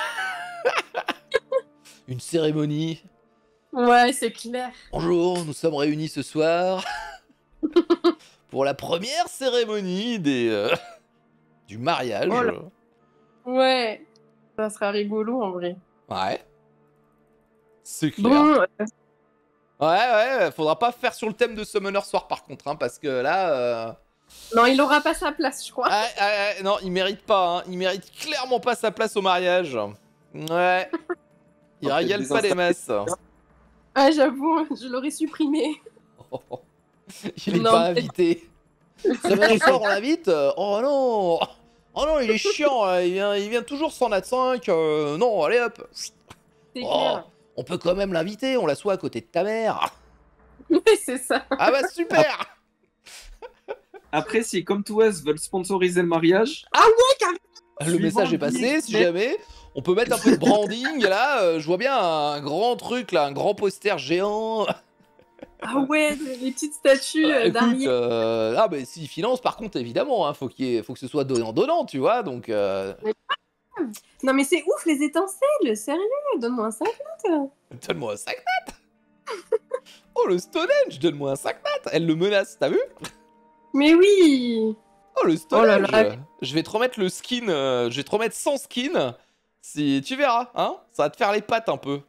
Une cérémonie. Ouais, c'est clair. Bonjour, nous sommes réunis ce soir pour la première cérémonie des, euh, du mariage. Oh là. Ouais, ça sera rigolo, en vrai. Ouais. C'est clair. Bon, euh, Ouais, ouais, faudra pas faire sur le thème de Summoner Soir par contre, hein, parce que là... euh, non, il aura pas sa place, je crois. ah, ah, ah, non, il mérite pas, hein. Il mérite clairement pas sa place au mariage. Ouais. Il Ok, régale des pas les masses. Ah, j'avoue, je l'aurais supprimé. Il est Non, pas mais- invité. Summoner Soir, on l'invite. Oh non. Oh non, il est chiant, hein. il, vient, il vient toujours sans nat cinq. euh, non, allez hop. C'est Oh, clair. on peut quand même l'inviter, on l'assoit à côté de ta mère. Ouais, c'est ça. Ah bah super. Après, si comme To Us veulent sponsoriser le mariage, Le Suivant message est le passé, billet. si jamais. On peut mettre un peu de branding là. euh, je vois bien un grand truc là, un grand poster géant. Ah ouais, les petites statues Euh, euh, écoute, d'Ariel. euh, ah bah s'il finance, par contre, évidemment, hein, faut qu'il y ait- faut que ce soit donnant-donnant, tu vois. Donc, euh, Non, mais c'est ouf, les étincelles, sérieux, donne-moi un cinq. donne-moi un cinq nat. Oh le Stonehenge, donne-moi un cinq nat. Elle le menace, t'as vu? Mais oui. Oh le Oh là Stonehenge. là. Je vais te remettre le skin, euh, je vais te remettre sans skin. Si tu verras, hein, ça va te faire les pattes un peu.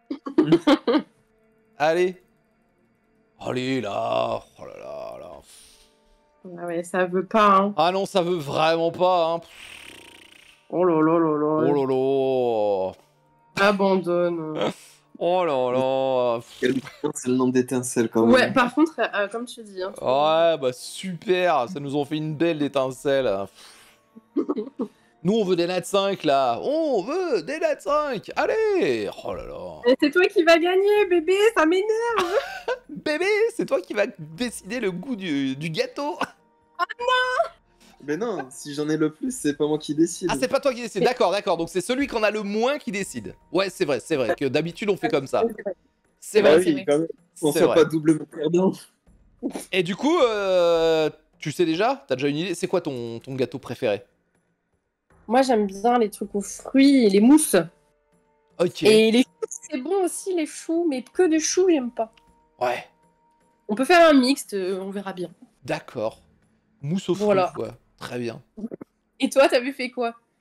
Allez. Allez là. Oh là là là. Ah ouais, ça veut pas, hein. Ah non, ça veut vraiment pas, hein. Oh là là là là. Oh là là. Abandonne. Oh là là. quel putain, c'est le nombre d'étincelles quand même. Ouais, par contre, euh, comme tu dis, hein, Ouais, bah super, ça nous ont fait une belle étincelle. Nous, on veut des nat cinq là. On veut des nat cinq. Allez. Oh là là. Et c'est toi qui vas gagner, bébé, ça m'énerve. Bébé, c'est toi qui vas décider le goût du, du gâteau. Mais non, si j'en ai le plus, c'est pas moi qui décide. Ah, c'est pas toi qui décide. D'accord, d'accord. Donc c'est celui qu'on a le moins qui décide. Ouais, c'est vrai, c'est vrai. Que d'habitude, on fait comme ça. C'est Bah vrai, Ouais, c'est oui, vrai. quand même. On c'est soit vrai. pas doublement perdant. Et du coup, euh, tu sais déjà? T'as déjà une idée? C'est quoi ton, ton gâteau préféré? Moi, j'aime bien les trucs aux fruits et les mousses. Ok. Et les choux, c'est bon aussi, les choux, mais que des choux, j'aime pas. Ouais, On peut faire un mixte, euh, on verra bien. d'accord. Mousse au fruit, Voilà. quoi. Très bien. Et toi, t'avais fait quoi?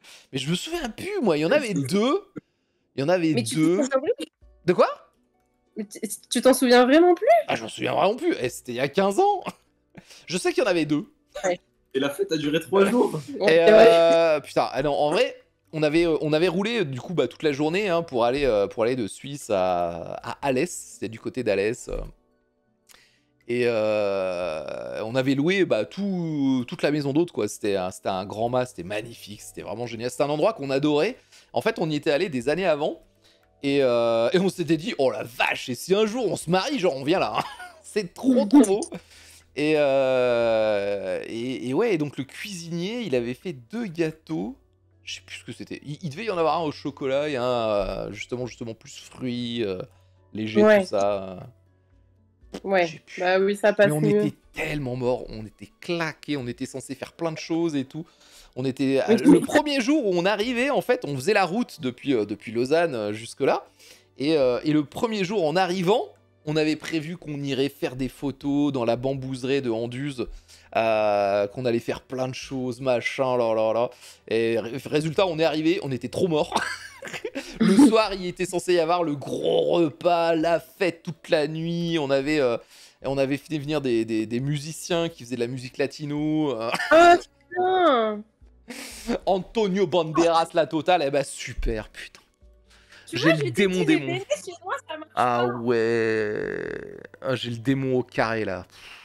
Mais je me souviens plus, moi. Il y en avait deux. Il y en avait Mais tu deux. t'en souviens plus De quoi? Mais tu- tu t'en souviens vraiment plus? Ah, je m'en souviens vraiment plus. Eh, c'était il y a quinze ans. Je sais qu'il y en avait deux. Et la fête a duré trois jours. Ouais, Et c'est vrai. euh, putain, ah non, en vrai, on avait, euh, on avait roulé du coup bah, toute la journée hein, pour, aller, euh, pour aller de Suisse à, à Alès. C'était du côté d'Alès. euh. Et euh, on avait loué bah, tout, toute la maison d'hôte, quoi. C'était un, c'était un grand mât, c'était magnifique, c'était vraiment génial. C'était un endroit qu'on adorait. En fait, on y était allé des années avant. Et, euh, et on s'était dit, oh la vache, et si un jour on se marie, genre on vient là. Hein. C'est trop trop beau. Et, euh, et, et ouais, et donc le cuisinier, il avait fait deux gâteaux. Je sais plus ce que c'était. Il, il devait y en avoir un au chocolat et un euh, justement, justement plus fruits, euh, léger, Ouais. tout ça. Ouais, J'ai plus. bah oui, ça passe Mais on mieux. était tellement morts, on était claqués, on était censé faire plein de choses et tout. On était Oui. le premier jour où on arrivait, en fait, on faisait la route depuis, euh, depuis Lausanne euh, jusque là. Et, euh, et le premier jour en arrivant, on avait prévu qu'on irait faire des photos dans la bambouserie de Anduze, euh, qu'on allait faire plein de choses, machin, là là là. Et ré- résultat, on est arrivé, on était trop morts. Le soir, il était censé y avoir le gros repas, la fête toute la nuit. On avait, euh, on avait fait venir des, des- des musiciens qui faisaient de la musique latino. euh, Ah, putain! Antonio Banderas, la totale. Eh ben super, putain. Tu J'ai vois, le je t'ai démon dit, les démon. bénis chez moi, ça marche Ah pas. ouais. Ah, j'ai le démon au carré là.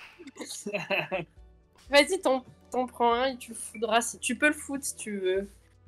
Vas-y, t'en, t'en prends un et tu le foudras si tu peux le foutre si tu veux.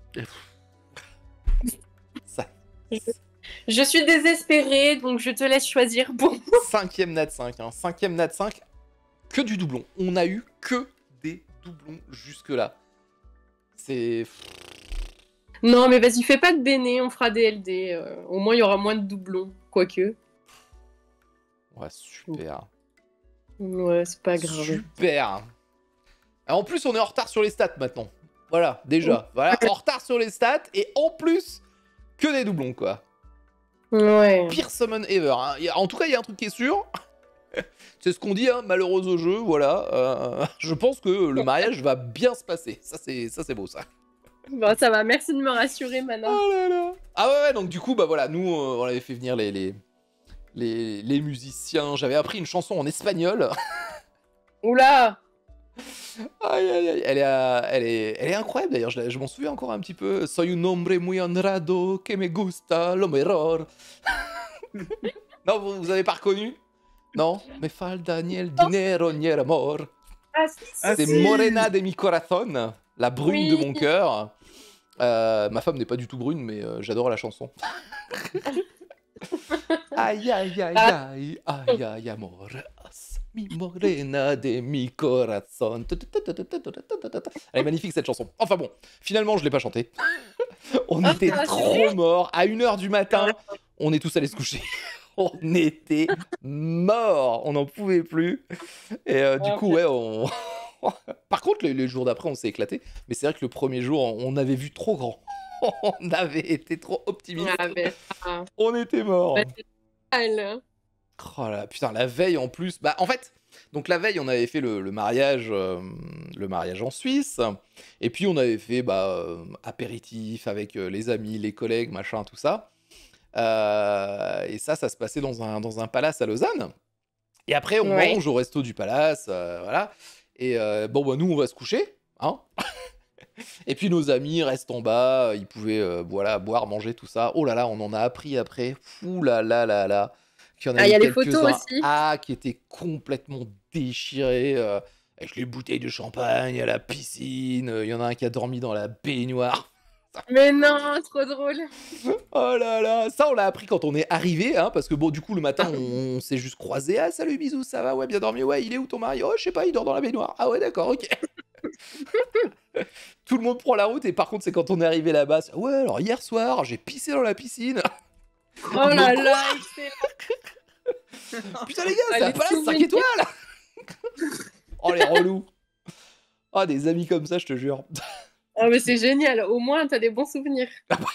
Ça. Je suis désespérée, donc je te laisse choisir. Bon. Cinquième Nat cinq. Hein. Cinquième Nat cinq. Que du doublon. On a eu que des doublons jusque là. C'est. Non, mais vas-y, fais pas de béné, on fera des L D. euh, au moins, il y aura moins de doublons. Quoique. Ouais, super. Ouais, c'est pas grave. Super. Alors, en plus, on est en retard sur les stats maintenant. Voilà, déjà. Voilà, en retard sur les stats et en plus, que des doublons, quoi. Ouais. Pire summon ever. Hein. Y a- En tout cas, il y a un truc qui est sûr. C'est ce qu'on dit, hein, malheureux au jeu, voilà. Euh, je pense que le mariage va bien se passer. Ça, c'est, ça, c'est beau, ça. Bon, ça va, merci de me rassurer, Mana. Oh là là. Ah ouais, ouais, donc du coup, bah voilà, nous, euh, on avait fait venir les, les, les, les musiciens. J'avais appris une chanson en espagnol. Oula! Aïe, aïe, aïe. Elle est, euh, elle est, elle est incroyable d'ailleurs, je, la- je m'en souviens encore un petit peu. Soy un hombre muy honrado, que me gusta lo mejor. Non, vous, vous avez pas reconnu? Non? Me falta ni el dinero ni el amor. Ah, si, si, Ah, C'est si. Morena de mi corazón, la brune Oui. de mon cœur. Euh, ma femme n'est pas du tout brune, mais euh, j'adore la chanson. Aïe, aïe, aïe, Ah. aïe, aïe, aïe, amor. Mi morena de mi corazón. Elle est magnifique cette chanson. Enfin bon, finalement je l'ai pas chantée. On Ah, était c'est vrai. trop morts. À une heure du matin, on est tous allés se coucher. On était morts. On n'en pouvait plus. Et euh, du Ah, coup, ouais, on. Par contre, les, les jours d'après, on s'est éclaté. Mais c'est vrai que le premier jour, on avait vu trop grand. On avait été trop optimistes. Ah, mais ça- On était morts. Ouais. mal. Oh là, putain, la veille en plus. Bah, en fait, donc la veille, on avait fait le, le mariage, euh, le mariage en Suisse. Et puis, on avait fait bah, euh, apéritif avec euh, les amis, les collègues, machin, tout ça. Euh, et ça, ça se passait dans un, dans un palace à Lausanne. Et après, on Ouais. mange au resto du palace, euh, voilà. Et euh, bon, bah, nous, on va se coucher, hein. Et puis nos amis restent en bas, ils pouvaient euh, voilà, boire, manger, tout ça. Oh là là, on en a appris après. Ouh là là là là. Qu'il y en Ah, il y avait a les photos quelques-uns, aussi. ah, qui étaient complètement déchirés, euh, avec les bouteilles de champagne à la piscine. Il y en a un qui a dormi dans la baignoire. Mais non, trop drôle. Oh là là, ça on l'a appris quand on est arrivé, hein, parce que bon, du coup, le matin, on, on s'est juste croisé. Ah, salut, bisous, ça va, ouais, bien dormi, ouais, il est où ton mari? Oh, je sais pas, il dort dans la baignoire. Ah ouais, d'accord, ok. Tout le monde prend la route, et par contre, c'est quand on est arrivé là-bas. c'est, Ouais, alors hier soir, j'ai pissé dans la piscine. Oh là là, excellent. Putain, les gars, c'est Allez, un palace tout cinq le étoiles. Oh, les relous. Oh, des amis comme ça, je te jure. Ah, mais c'est génial. Au moins, t'as des bons souvenirs.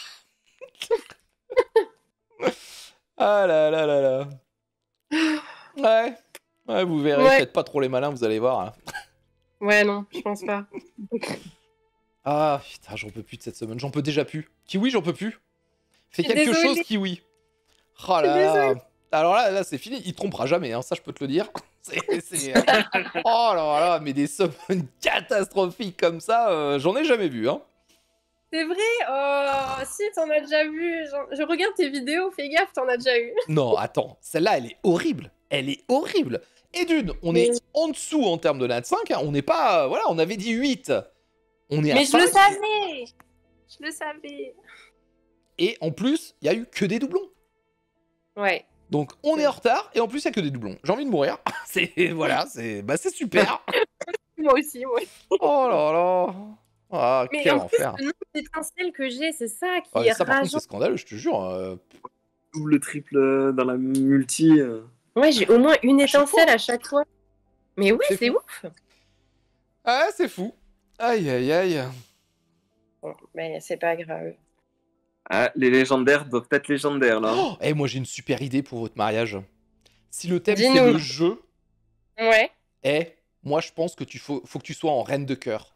Ah là là là là. Ouais. Ouais, vous verrez, Ouais. faites pas trop les malins, vous allez voir. hein. Ouais, non, je pense pas. Ah, putain, j'en peux plus de cette semaine. J'en peux déjà plus. Kiwi, j'en peux plus. Fais Je suis quelque désolée. chose, Kiwi. Oh Je suis là là. désolée. Alors là, là c'est fini. Il trompera jamais, hein, ça je peux te le dire. C'est, c'est... Oh là là, mais des sommes catastrophiques comme ça, euh, j'en ai jamais vu. Hein. C'est vrai? Oh, si, t'en as déjà vu. Genre, je regarde tes vidéos, fais gaffe, t'en as déjà eu. Non, attends, celle-là, elle est horrible. Elle est horrible. Et d'une, on Mais- est en dessous en termes de nat cinq. Hein. On n'est pas... Voilà, on avait dit huit. On est à Mais je cinq. le savais! Je le savais. Et en plus, il y a eu que des doublons. Ouais. Donc on C'est est en retard et en plus il y a que des doublons. J'ai envie de mourir. C'est voilà, c'est bah c'est super. Moi aussi, ouais. Oh là là. Ah, Mais quel en plus, enfer. le nombre d'étincelles que j'ai, c'est ça qui Ah, mais est ça par contre rageant. c'est scandaleux, je te jure. euh, Double, triple dans la multi. euh. Ouais, j'ai au moins une À chaque étincelle fois. à chaque fois. Mais ouais, C'est c'est fou. ouf. Ah c'est fou. Aïe aïe aïe. Bon, mais c'est pas grave. Ah, les légendaires doivent être légendaires là. Oh, eh moi j'ai une super idée pour votre mariage. Si le thème c'est Dis-nous. le jeu, Ouais. eh moi je pense que tu faut, faut que tu sois en reine de cœur.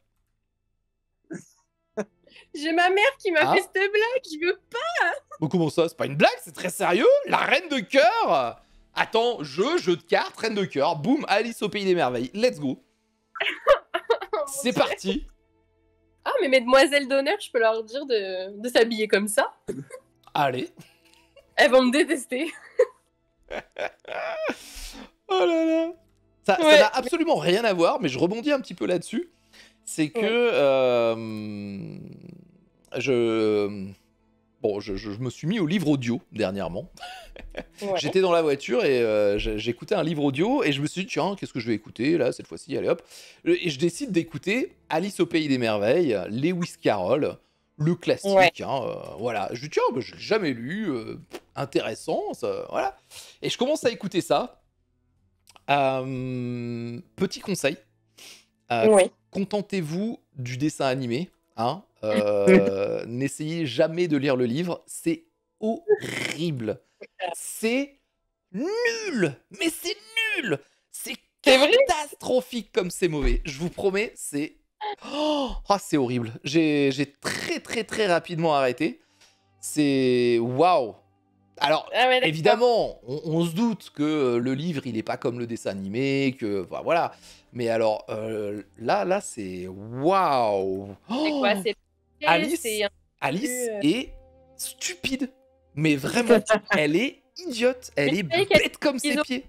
J'ai ma mère qui m'a Hein fait cette blague, je veux pas. Oh, comment ça? C'est pas une blague, c'est très sérieux? La reine de cœur? Attends, jeu, jeu de cartes, reine de cœur, boum, Alice au pays des merveilles, let's go. C'est parti. Ah, mais mesdemoiselles d'honneur, je peux leur dire de, de s'habiller comme ça. Allez. Elles vont me détester. Oh là là. Ça ça Ouais. n'a absolument rien à voir, mais je rebondis un petit peu là-dessus. C'est que Ouais. euh, je bon, je, je- je me suis mis au livre audio dernièrement. Ouais. J'étais dans la voiture et euh, j'ai- j'écoutais un livre audio et je me suis dit tiens qu'est-ce que je vais écouter là cette fois-ci, allez hop. Et je décide d'écouter Alice au pays des merveilles, Lewis Carroll, le classique. Ouais. Hein, euh, voilà, je dis tiens bah, je l'ai jamais lu, euh, intéressant, ça, voilà. Et je commence à écouter ça. Euh, petit conseil, euh, Ouais. contentez-vous du dessin animé. Hein, euh, n'essayez jamais de lire le livre, c'est horrible. C'est nul, mais c'est nul. C'est C'est vrai? catastrophique comme c'est mauvais. Je vous promets, c'est oh, ah, c'est horrible. J'ai j'ai très très très rapidement arrêté. C'est waouh. Alors Ah ouais, d'accord. évidemment, on, on se doute que euh, le livre il est pas comme le dessin animé, que enfin, voilà. Mais alors euh, là là c'est waouh. C'est quoi? Oh, C'est Alice, c'est un Alice peu, euh, est stupide, mais vraiment, elle est idiote, elle Mais est tu savais qu'elle bête comme ses schizo- pieds.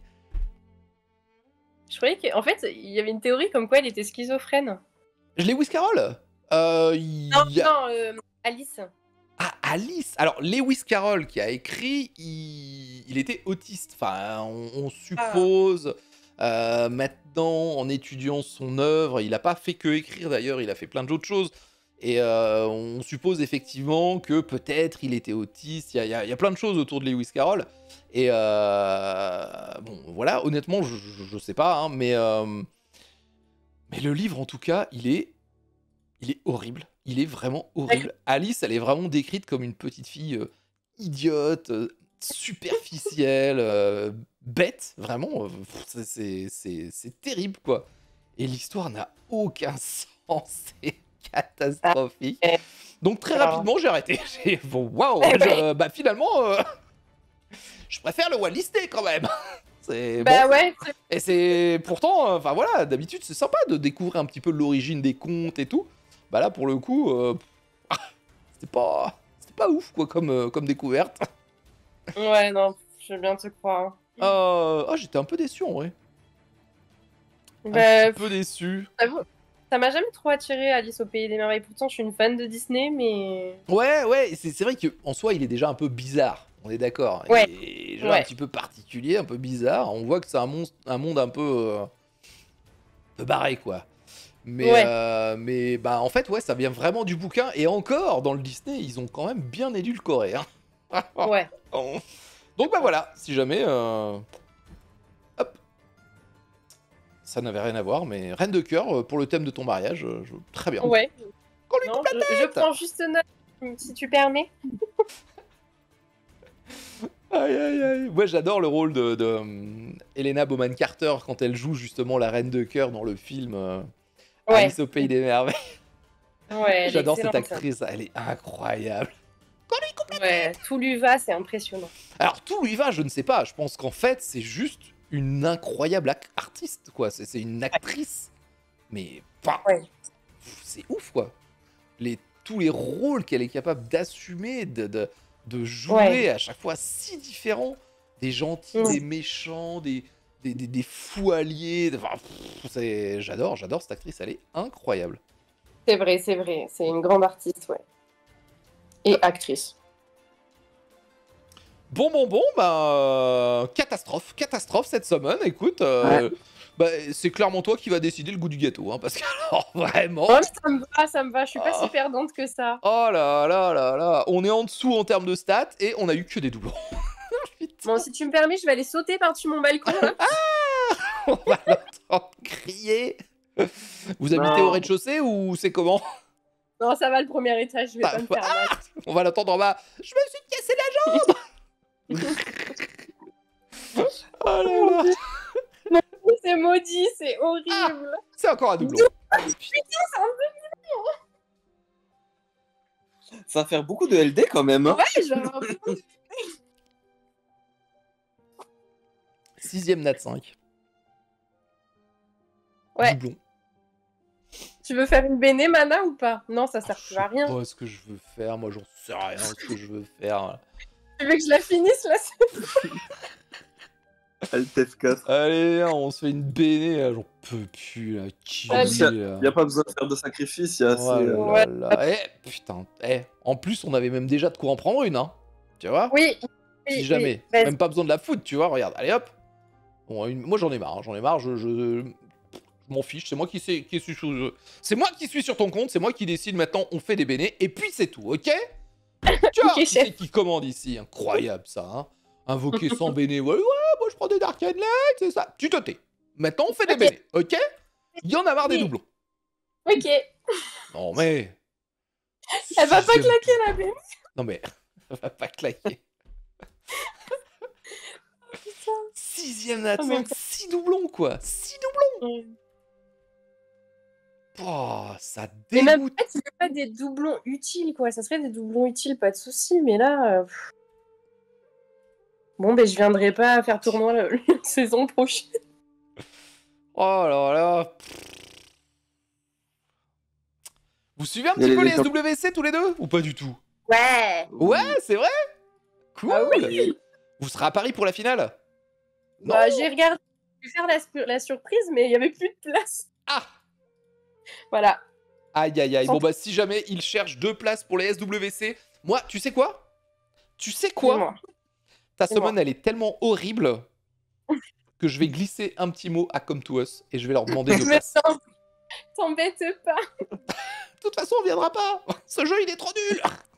Je croyais qu'en fait, il y avait une théorie comme quoi elle était schizophrène. Je Lewis Carroll euh, il Non, y a- non, euh, Alice. Ah, Alice. Alors, Lewis Carroll qui a écrit, il, il était autiste. Enfin, on, on suppose. euh, maintenant, en étudiant son œuvre, il n'a pas fait que écrire d'ailleurs, il a fait plein d'autres choses. Et euh, on suppose effectivement que peut-être il était autiste. Il y a, il y a- il y a plein de choses autour de Lewis Carroll. Et euh, bon, voilà, honnêtement, je, je, je sais pas, hein, mais, euh, mais le livre en tout cas, il est, il est horrible. Il est vraiment horrible. Alice, elle est vraiment décrite comme une petite fille euh, idiote, euh, superficielle, euh, bête, vraiment. euh, pff, c'est- c'est- C'est c'est terrible, quoi. Et l'histoire n'a aucun sens. C'est catastrophique. Ah, ouais. Donc très Alors. rapidement, j'ai arrêté. J'ai bon, waouh. Eh je- Bah finalement, euh, je préfère le Walt Disney quand même. C'est Bah bon. ouais, c'est- Et c'est pourtant, euh, enfin voilà, d'habitude c'est sympa de découvrir un petit peu l'origine des contes et tout. Bah là pour le coup, euh, c'était pas, c'était pas ouf quoi comme, euh, comme découverte. ouais, non, je veux bien te croire. Euh, oh, j'étais un peu déçu en vrai. Un Bah, petit peu déçu. j'avoue, ça m'a jamais trop attiré Alice au pays des merveilles. Pourtant, je suis une fan de Disney, mais Ouais, ouais, et c'est c'est vrai qu'en soi il est déjà un peu bizarre. On est d'accord. Ouais. Il est déjà Ouais. un petit peu particulier, un peu bizarre. On voit que c'est un, monstre, un monde un peu, euh, un peu barré quoi. Mais, Ouais. euh, mais bah en fait ouais ça vient vraiment du bouquin et encore dans le Disney ils ont quand même bien édulcoré. Hein. ouais. Donc bah voilà, si jamais euh, hop, ça n'avait rien à voir, mais reine de cœur euh, pour le thème de ton mariage, euh, je- très bien. Ouais. Qu'on lui Non, coupe la je, je tête. prends juste note, si tu permets. Aïe aïe aïe. Moi j'adore le rôle de, de hum, Helena Bonham Carter quand elle joue justement la reine de cœur dans le film euh, Ouais. Alice au pays des merveilles. Ouais, elle est J'adore cette excellente, actrice, elle est incroyable. ça. Ouais, tout lui va, c'est impressionnant. Alors tout lui va, je ne sais pas. Je pense qu'en fait, c'est juste une incroyable ac- artiste, quoi. C'est c'est une actrice. Mais, enfin, Ouais. c'est ouf, quoi. Les, tous les rôles qu'elle est capable d'assumer, de, de, de jouer Ouais. à chaque fois si différents. Des gentils, Mm. des méchants, des, des, des, des fous alliés. Enfin, pff, c'est- j'adore, j'adore cette actrice, elle est incroyable. C'est vrai, c'est vrai. C'est une grande artiste, ouais. Et actrice. Bon, bon, bon, bah. euh, catastrophe, catastrophe cette summon, écoute. euh, bah, c'est clairement toi qui va décider le goût du gâteau, hein, parce que, alors, vraiment. Oh, mais ça me va, ça me va. Je suis pas Ah. si perdante que ça. Oh là là là là. On est en dessous en termes de stats et on a eu que des doublons. Putain, Bon, si tu me permets, je vais aller sauter par-dessus mon balcon, là. on va l'entendre crier. Vous habitez Non. au rez-de-chaussée ou c'est comment? Non, ça va, le premier étage, je vais Ah, pas me faire mal. On va l'entendre en bas. Je me suis cassé la jambe. Oh là là. C'est maudit, c'est horrible. C'est encore un doublon. Ça va faire beaucoup de L D quand même. Hein. Ouais, genre... Sixième Nat cinq. Ouais. Doublon. Tu veux faire une béné, Mana, ou pas? Non, ça sert Je plus à sais rien. pas ce que je veux faire. Moi, j'en sais rien ce que je veux faire. Tu veux que je la finisse, là? Alt F quatre. Allez, on se fait une béné. là, J'en peux plus. Là. Qui Allez. dit, là. Y a pas besoin de faire de sacrifice, y a Oh assez. là euh, là là. Eh, putain. Eh, en plus, on avait même déjà de quoi en prendre une. Hein. Tu vois? Oui. oui, Si oui. jamais. Vas-y. Même pas besoin de la foutre, tu vois. Regarde. Allez, hop. Bon, une- Moi, j'en ai marre. hein, J'en ai marre. Je, je... je m'en fiche. C'est moi qui, sais, qui suis sur... C'est moi qui suis sur ton compte. C'est moi qui décide. Maintenant, on fait des bénés. Et puis, c'est tout. Ok? Tu vois, Ok, qui chef. c'est qui commande ici? Incroyable, ça. Hein. Invoquer sans béné. Ouais, ouais, moi, je prends des Dark Light, c'est ça. Tu te tais. Maintenant, on fait des Ok. bénés. Ok? Il y en a marre des Oui. doublons. Ok. Non, mais... Elle va pas Sixième- claquer, la béné. Non, mais... Elle va pas claquer. Sixième Nat Oh, mais- cinq, six doublons, quoi. Six doublons. Oh, ça Mais même, en dégoûte. fait, c'est pas des doublons utiles, quoi. Ça serait des doublons utiles, pas de souci. Mais là... euh, pff. Bon, ben, je viendrai pas faire tournoi la, la saison prochaine. Oh là là. Vous suivez un Il y a petit peu les les S W C tous les deux? Ou pas du tout? Ouais. Ouais, c'est vrai? Cool. Ah oui. Vous serez à Paris pour la finale? Non. Bah, j'ai regardé. Je vais faire la, la surprise, mais il y avait plus de place. Ah. Voilà. Aïe aïe aïe. Sans- Bon bah si jamais il cherche deux places pour les S W C, moi, tu sais quoi? Tu sais quoi? Dis-moi. Ta Dis-moi. summon, elle est tellement horrible que je vais glisser un petit mot à Come To Us et je vais leur demander deux Mais places. non, t'embête pas. De toute façon, on viendra pas. Ce jeu, il est trop nul.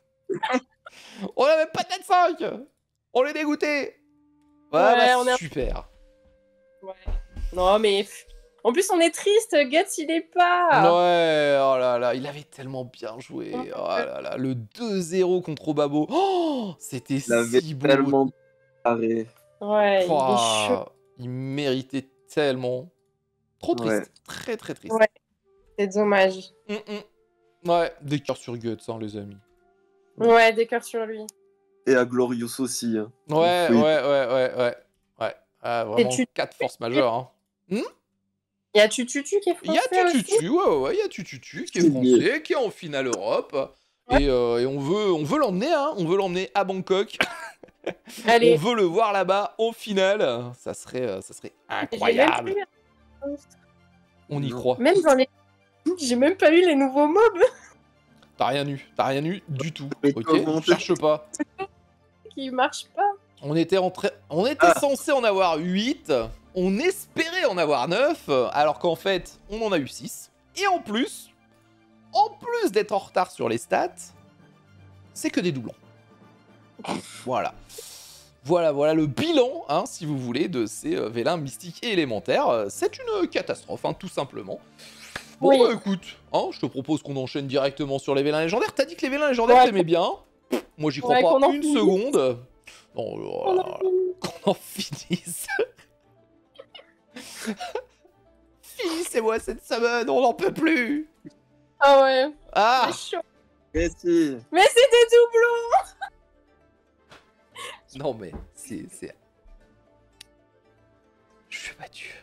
On a même pas de Nat cinq. On est dégoûté. Ouais, Ouais, bah, on est un- super. Ouais. Non, mais pff, en plus, on est triste. Guts, il est pas. Ouais, oh là là, il avait tellement bien joué. Oh là là, le deux zéro contre Obabo. Oh, c'était Il avait si beau. tellement arrêt. Ouais, il est chaud. Pouah, il méritait tellement. Trop triste. Ouais. Très très triste. Ouais. C'est dommage. Mm, mm. Ouais, des cœurs sur Guts, hein, les amis. Ouais, des cœurs sur lui. Et à Glorious aussi. Hein. Ouais, Oui. ouais, ouais, ouais, ouais. Ouais, ah, vraiment tu- quatre forces majeures. Hein. Il y a Tututu qui est Il y a français aussi. Tututu, ouais, ouais, ouais, il y a Tututu qui est C'est français, qui est en finale Europe. Ouais. Et, euh, et on veut, on veut l'emmener, hein. On veut l'emmener à Bangkok. On Allez. veut le voir là-bas en finale. Ça serait, euh, ça serait J'ai même incroyable. pas eu- On y Non. croit. Même dans les. J'ai même pas eu les nouveaux mobs T'as rien eu, t'as rien eu du tout. Mais Ok, comment t'es- cherche pas. qui marchent pas. On était, en train- on était Ah. censé en avoir huit, on espérait en avoir neuf, alors qu'en fait, on en a eu six. Et en plus, en plus d'être en retard sur les stats, c'est que des doublons. Voilà. Voilà, voilà le bilan, hein, si vous voulez, de ces euh, vélins mystiques et élémentaires. Euh, C'est une catastrophe, hein, tout simplement. Bon, Oui. bah écoute, hein, je te propose qu'on enchaîne directement sur les vélins légendaires. T'as dit que les vélins légendaires, Ouais. t'aimais bien. Moi, j'y crois Ouais, pas qu'on en une finisse. seconde. Non, oh On là a là, fini. qu'on en finisse. Finissez-moi cette semaine, on n'en peut plus. Ah ouais. Ah C'est chaud. Mais si. Mais c'était doublon. non mais c'est... c'est... Je suis battu.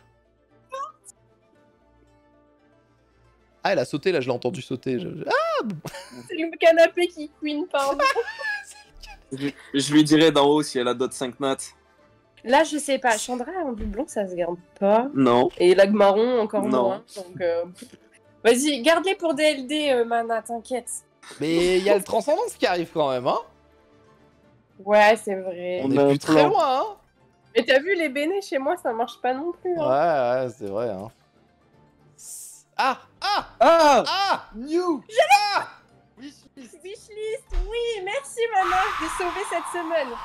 Ah, elle a sauté, là, je l'ai entendu sauter. Je... Ah C'est le canapé qui queen, pardon. Je, je lui dirai d'en haut si elle a d'autres cinq notes. Là, je sais pas. Chandra en doublon, ça se garde pas. Non. Et Lagmaron, encore Non. moins. Donc, euh... vas-y, garde-les pour D L D, euh, Mana, t'inquiète. Mais il y a le transcendance qui arrive quand même, hein. Ouais, c'est vrai. On On a est un plus très plan. loin, hein. Mais t'as vu, les bénés chez moi, ça marche pas non plus. Ouais, Hein. ouais, c'est vrai, hein. Ah Ah Ah Ah New Ah Wishlist, oui, merci Mana de sauver cette semaine.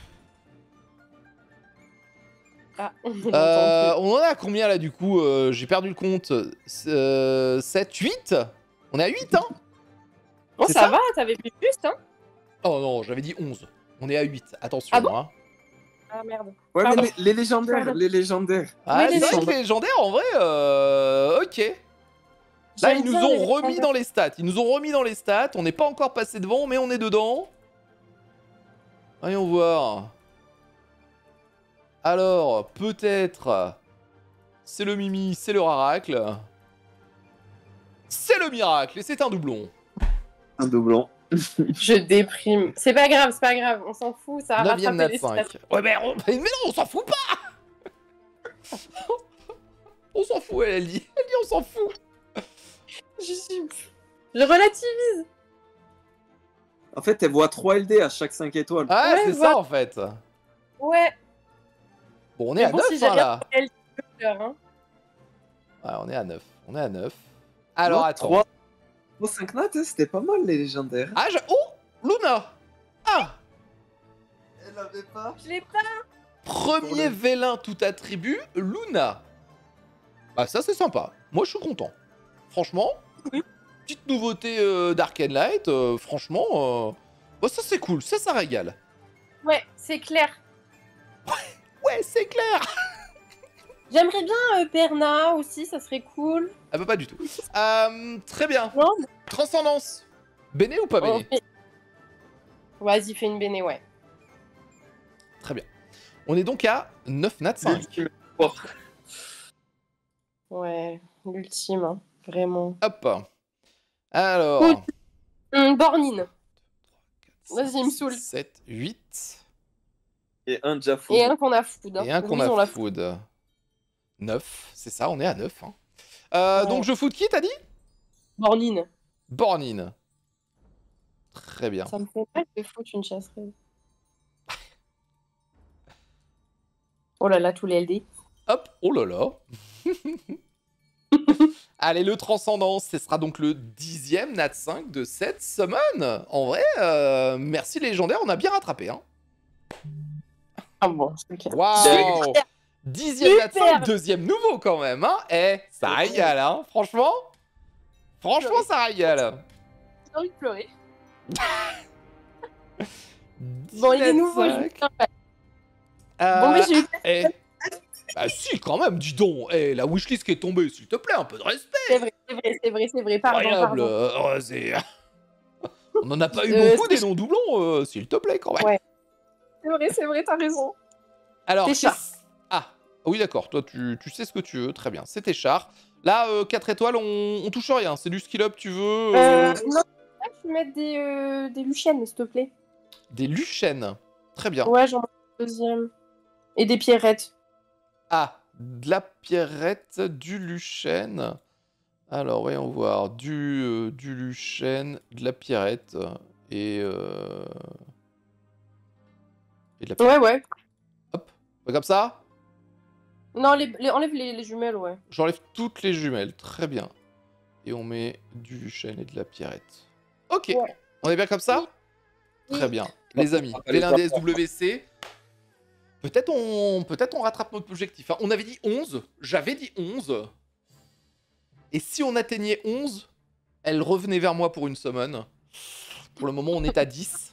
Ah, on n'entend Euh, on en est à combien là du coup euh, J'ai perdu le compte. Euh, sept, huit On est à huit, hein plus. Bon, c'est ça, ça va, t'avais plus juste, hein. Oh non, j'avais dit onze. On est à huit, attention. Ah bon hein. Ah merde. Ouais, Pardon. mais les, les légendaires, Pardon. les légendaires. Ah, Oui, c'est les vrai que les légendaires en vrai, euh, ok. Là, J'aime ils nous bien ont les remis légendaires. dans les stats. Ils nous ont remis dans les stats. On n'est pas encore passé devant, mais on est dedans. Voyons voir. Alors, peut-être... C'est le Mimi, c'est le Raracle. C'est le miracle, et c'est un doublon. Un doublon. Je déprime. C'est pas grave, c'est pas grave, on s'en fout, ça a neuvième rattrapé nat les cinq. stats. Ouais, mais, on... mais non, on s'en fout pas. On s'en fout, elle, elle dit. Elle dit, on s'en fout. Je suis... Je relativise. En fait, elle voit trois L D à chaque cinq étoiles. Ah, Ouais, c'est voilà. ça, en fait. Ouais. Bon, on est Mais à bon, neuf, si hein, j'ai rien là. pour elle, hein. Ouais, on est à neuf. On est à neuf. Alors, Non, attends. trois. Oh, cinq notes, hein, c'était pas mal les légendaires. Ah, je... Oh Luna. Ah Elle avait pas. Je l'ai pas. Premier le- vélin tout attribut, Luna. Bah ça c'est sympa. Moi je suis content. Franchement, Oui. petite nouveauté euh, d'Arcane Light, euh, franchement, euh... bah, ça c'est cool, ça ça régale. Ouais, c'est clair. Ouais, c'est clair. J'aimerais bien euh, Perna aussi, ça serait cool. Ah bah pas du tout. Euh, très bien. Non Transcendance. Béné ou pas On béné? fait- Vas-y, fais une béné, ouais. Très bien. On est donc à neuf nat cinq. L'ultime sport. Ouais, l'ultime, hein, vraiment. Hop. Alors. Cool. Hum, Bornine. Vas-y, il me saoule. sept, huit. Et un Jafou. Et un qu'on a food. Hein. Et un qu'on Louise, on a l'a food. neuf, c'est ça, on est à neuf. Hein. Euh, Ouais. Donc je food qui, t'as dit? Bornine. Bornine. Très bien. Ça me fait mal de foutre une chasseuse. Oh là là, tous les L D. Hop, oh là là. Allez, le Transcendance, ce sera donc le dixième nat cinq de cette summon. En vrai, euh, merci légendaire, on a bien rattrapé. Hein. Ah bon, c'est clair. Waouh dixième nat Super. cinq, deuxième nouveau quand même. Hein. Eh, ça régale, hein. Franchement, franchement, ça régale. J'ai envie de pleurer. Bon, il est nouveau, je dix-neuf, me sens Euh, Bon, mais j'ai eu... eh. Bah si, quand même, dis donc. Eh, la wishlist qui est tombée, s'il te plaît, un peu de respect. C'est vrai, c'est vrai, c'est vrai, c'est vrai. Pardon, Incroyable. pardon. euh, ouais, c'est- On en a pas eu Euh, beaucoup c'est- des non-doublons, euh, s'il te plaît, quand même. Ouais. C'est vrai, c'est vrai, t'as raison. Alors, Tes c'est- chars. Ah, oui, d'accord. Toi, tu, tu sais ce que tu veux. Très bien. C'est tes chars. Là, euh, quatre étoiles, on, on touche rien. C'est du skill up, tu veux. Euh, euh, non, tu peux mettre des, euh, des Luciennes, s'il te plaît. Des Luchènes. Très bien. Ouais, j'en ai un deuxième. Et des Pierrettes. Ah, de la pierrette, du Luchène. Alors, voyons voir. Du, euh, du Luchène, de la pierrette et. Euh... Et de la pierrette. Ouais, ouais. Pas comme ça? Non, les, les- enlève les, les jumelles, ouais. J'enlève toutes les jumelles, très bien. Et on met du chêne et de la pierrette. Ok, Ouais. on est bien comme ça? Oui. Très bien. Les amis, Allez, Vélin D S W C. Peut-être on... Peut on rattrape notre objectif. Hein. On avait dit onze, j'avais dit onze. Et si on atteignait onze, elle revenait vers moi pour une summon. Pour le moment, on est à dix.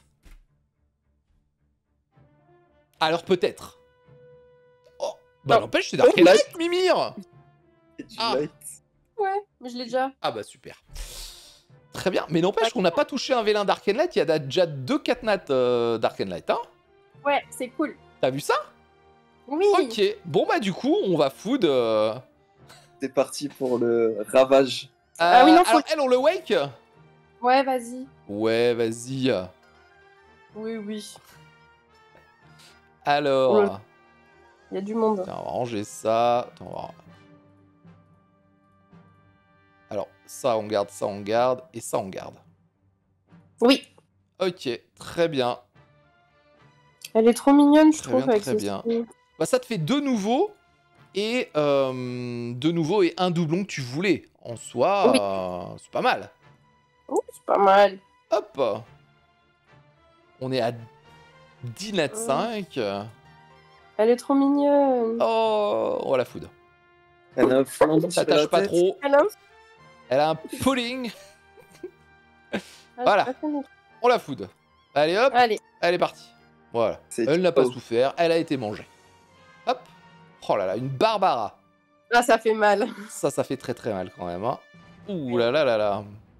Alors peut-être. Oh, bah Non. n'empêche, c'est Dark Knight, Mimir. Et du Ah. light. Ouais, mais je l'ai déjà. Ah bah super. Très bien. Mais n'empêche qu'on n'a pas touché un vélin d'Arkenlight. Il y a déjà deux Catnat euh, d'Arkenlight. Hein, Ouais, c'est cool. t'as vu ça? Oui. Ok. Bon, bah, du coup, on va food. Euh... C'est parti pour le ravage. Ah oui, non, Euh, faut- alors, elle, on le wake? Ouais, vas-y. Ouais, vas-y. Oui, oui. Alors. Ouais. Il y a du monde. Tiens, on va ranger ça. Attends, on va... Alors, ça, on garde, ça, on garde. Et ça, on garde. Oui. Ok, très bien. Elle est trop mignonne, je Très trouve, bien, avec très ce bien. style. Bah, ça te fait deux nouveaux. Et euh, deux nouveaux et un doublon que tu voulais. En soi, Oui. euh, c'est pas mal. Oh, c'est pas mal. Hop. On est à dix nat cinq. Elle est trop mignonne. Oh, on va la foudre. Elle a un flanc sur T'attaches la pas tête. trop. Elle a un- Elle a un pudding. Ah, Voilà. j'ai pas fait mon- On la foudre. Allez, hop. Allez. Elle est partie. Voilà. C'est Elle n'a pas tout. souffert. Elle a été mangée. Hop. Oh là là, une Barbara. Ah, ça fait mal. Ça, ça fait très très mal quand même. Hein. Ouh là là là là.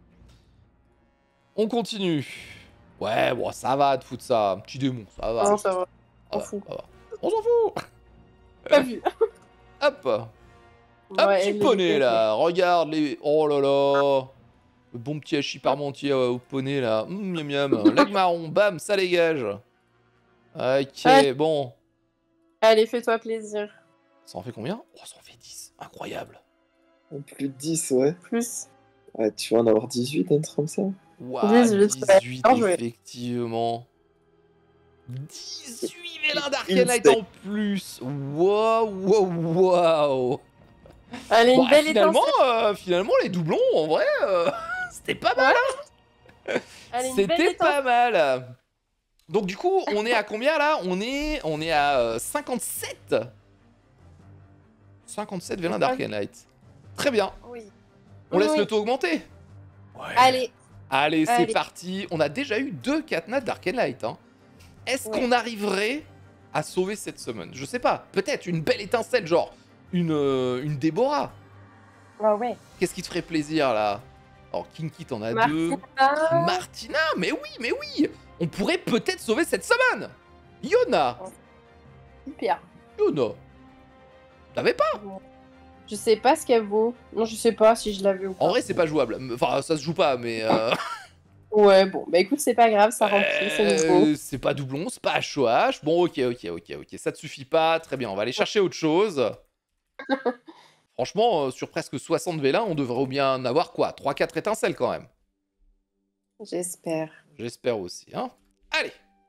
On continue. Ouais, bon, ça va de foutre ça. Un petit démon, ça va. Non, ça va. Ça On va, fout. ça va. On s'en fout. Pas vu. Hop. Un Ouais, petit elle est- poney là. Regarde les. Oh là là. Le bon petit hachis parmentier euh, au poney là. Hum, miam miam. Leg marron, bam, ça dégage. Ok, Ouais. bon. Allez, fais-toi plaisir. Ça en fait combien? Oh, ça en fait dix. Incroyable. Plus de dix, ouais. Plus. Ouais, tu vas en avoir dix-huit, un truc comme ça. Waouh, dix-huit, ouais. dix-huit, Bien joué. effectivement. dix-huit vélins Une d'Arcanite sec. en plus. Waouh, waouh, waouh. Allez, une Bon, belle finalement, étincelle. euh, finalement, les doublons, en vrai, euh, c'était pas mal. Allez, une belle C'était étincelle. pas mal. Donc du coup, on est à combien là? On est, on est à euh, cinquante-sept. cinquante-sept vélins d'Arcanite. Très bien. Oui. On laisse Oui. le taux augmenter. Ouais. Allez. Allez, c'est Allez. parti. On a déjà eu deux Catnat d'Arcanite. Hein. Est-ce Ouais. qu'on arriverait à sauver cette summon? Je sais pas. Peut-être une belle étincelle, genre une, euh, une Déborah. Ah ouais. Qu'est-ce qui te ferait plaisir là? Alors, Kinky, t'en as deux. Martina. Martina, mais oui, mais oui. On pourrait peut-être sauver cette summon. Yona. Super. Yona. T'avais pas? Je sais pas ce qu'elle vaut. Non, je sais pas si je l'avais ou pas. En vrai, c'est pas jouable. Enfin, ça se joue pas, mais. Euh... Ouais, bon. Bah écoute, c'est pas grave, ça remplit, c'est nouveau. Euh, c'est pas doublon, c'est pas H O H. Bon, ok, ok, ok, ok. Ça te suffit pas. Très bien, on va aller chercher autre chose. Franchement, euh, sur presque soixante vélins, on devrait au bien en avoir quoi? trois quatre étincelles quand même. J'espère. J'espère aussi, hein. Allez.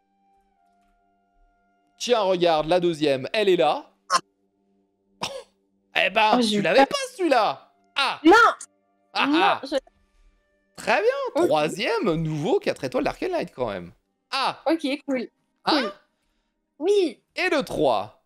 Tiens, regarde, la deuxième, elle est là. Oh, eh ben, Oh, j'ai tu eu l'avais pas celui-là. Ah. Non. Ah, Non, ah. je- Très bien, Ok. troisième, nouveau quatre étoiles d'Arcane Light quand même. Ah. Ok, cool. Ah. Cool. Oui. Et le trois.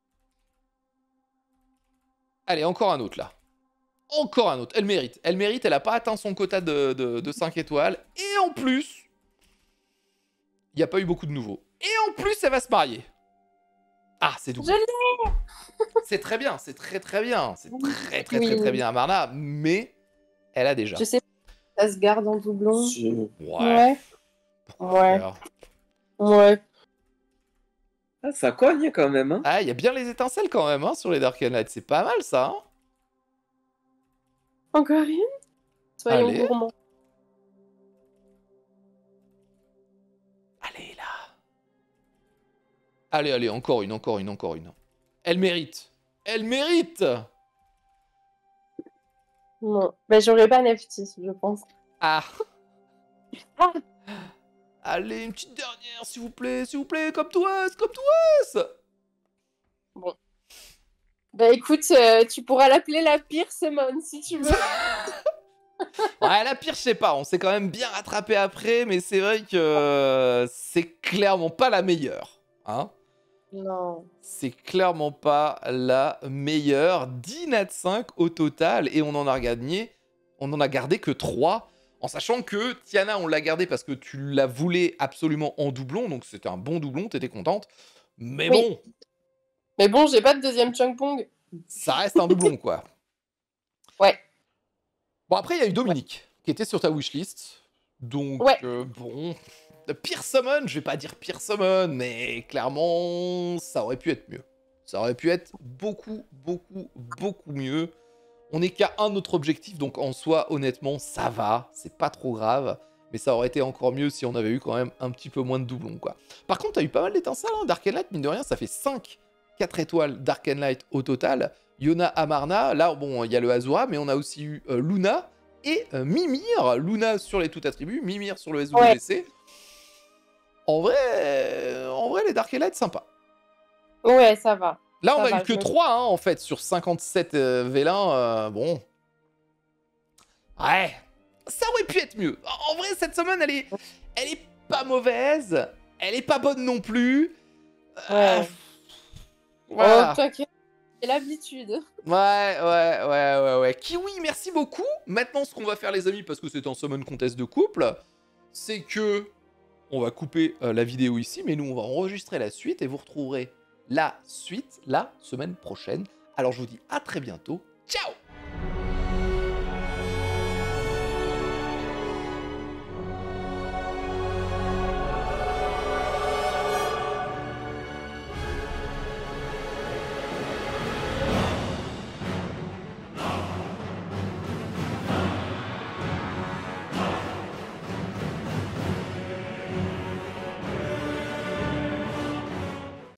Allez, encore un autre là. Encore un autre. Elle mérite. Elle mérite. Elle a pas atteint son quota de, de, de cinq étoiles. Et en plus, il n'y a pas eu beaucoup de nouveaux. Et en plus, elle va se marier. Ah, c'est double. Je l'ai. C'est très bien. C'est très très bien. C'est Oui. très très Oui. très très bien, Amarna. Mais elle a déjà. Je sais pas si ça se garde en doublon. Je- Ouais. Ouais. Ouais. Alors. Ouais. Ah, ça cogne quand même, hein. Ah, il y a bien les étincelles quand même hein, sur les Dark Knight. C'est pas mal ça. Hein. Encore une. Soyons Allez. gourmands. Allez là. Allez, allez, encore une, encore une, encore une. Elle mérite. Elle mérite. Non. Bah j'aurais pas Neftis, je pense. Ah. Ah. Allez, une petite dernière, s'il vous plaît, s'il vous plaît, comme toi, comme toi. Bah écoute, euh, tu pourras l'appeler la pire Simone si tu veux. Ouais, la pire, je sais pas, on s'est quand même bien rattrapé après, mais c'est vrai que euh, c'est clairement pas la meilleure. Hein. Non. C'est clairement pas la meilleure. dix nat cinq au total, et on en a gagné, on en a gardé que trois. En sachant que Tiana, on l'a gardé parce que tu la voulais absolument en doublon, donc c'était un bon doublon, t'étais contente. Mais Oui. bon, Mais bon, j'ai pas de deuxième Chung Pong. ça reste un doublon, quoi. Ouais. Bon, après, il y a eu Dominique. qui était sur ta wishlist. Donc, Ouais. euh, bon... Pire summon, je vais pas dire pire summon, mais clairement, ça aurait pu être mieux. Ça aurait pu être beaucoup, beaucoup, beaucoup mieux. On n'est qu'à un autre objectif, donc en soi, honnêtement, ça va. C'est pas trop grave. Mais ça aurait été encore mieux si on avait eu quand même un petit peu moins de doublons, quoi. Par contre, t'as eu pas mal d'étincelles, hein. Dark and Light, mine de rien, ça fait cinq, quatre étoiles Dark and Light au total. Yona Amarna, là, bon, il y a le Azura, mais on a aussi eu euh, Luna et euh, Mimir. Luna sur les tout attributs, Mimir sur le S W C. Ouais. En vrai, euh, en vrai, les Dark and Light, sympa. Ouais, ça va. Là, ça on a va, eu que me... trois, hein, en fait, sur cinquante-sept euh, vélins. Euh, bon. Ouais. Ça aurait pu être mieux. En vrai, cette semaine, elle est, elle est pas mauvaise. Elle est pas bonne non plus. Euh, ouais. Voilà. Oh, t'inquiète, c'est l'habitude. Ouais, ouais, ouais, ouais, ouais. Kiwi, merci beaucoup. Maintenant, ce qu'on va faire, les amis, parce que c'est un summon contest de couple, c'est que on va couper euh, la vidéo ici, mais nous, on va enregistrer la suite et vous retrouverez la suite la semaine prochaine. Alors, je vous dis à très bientôt. Ciao!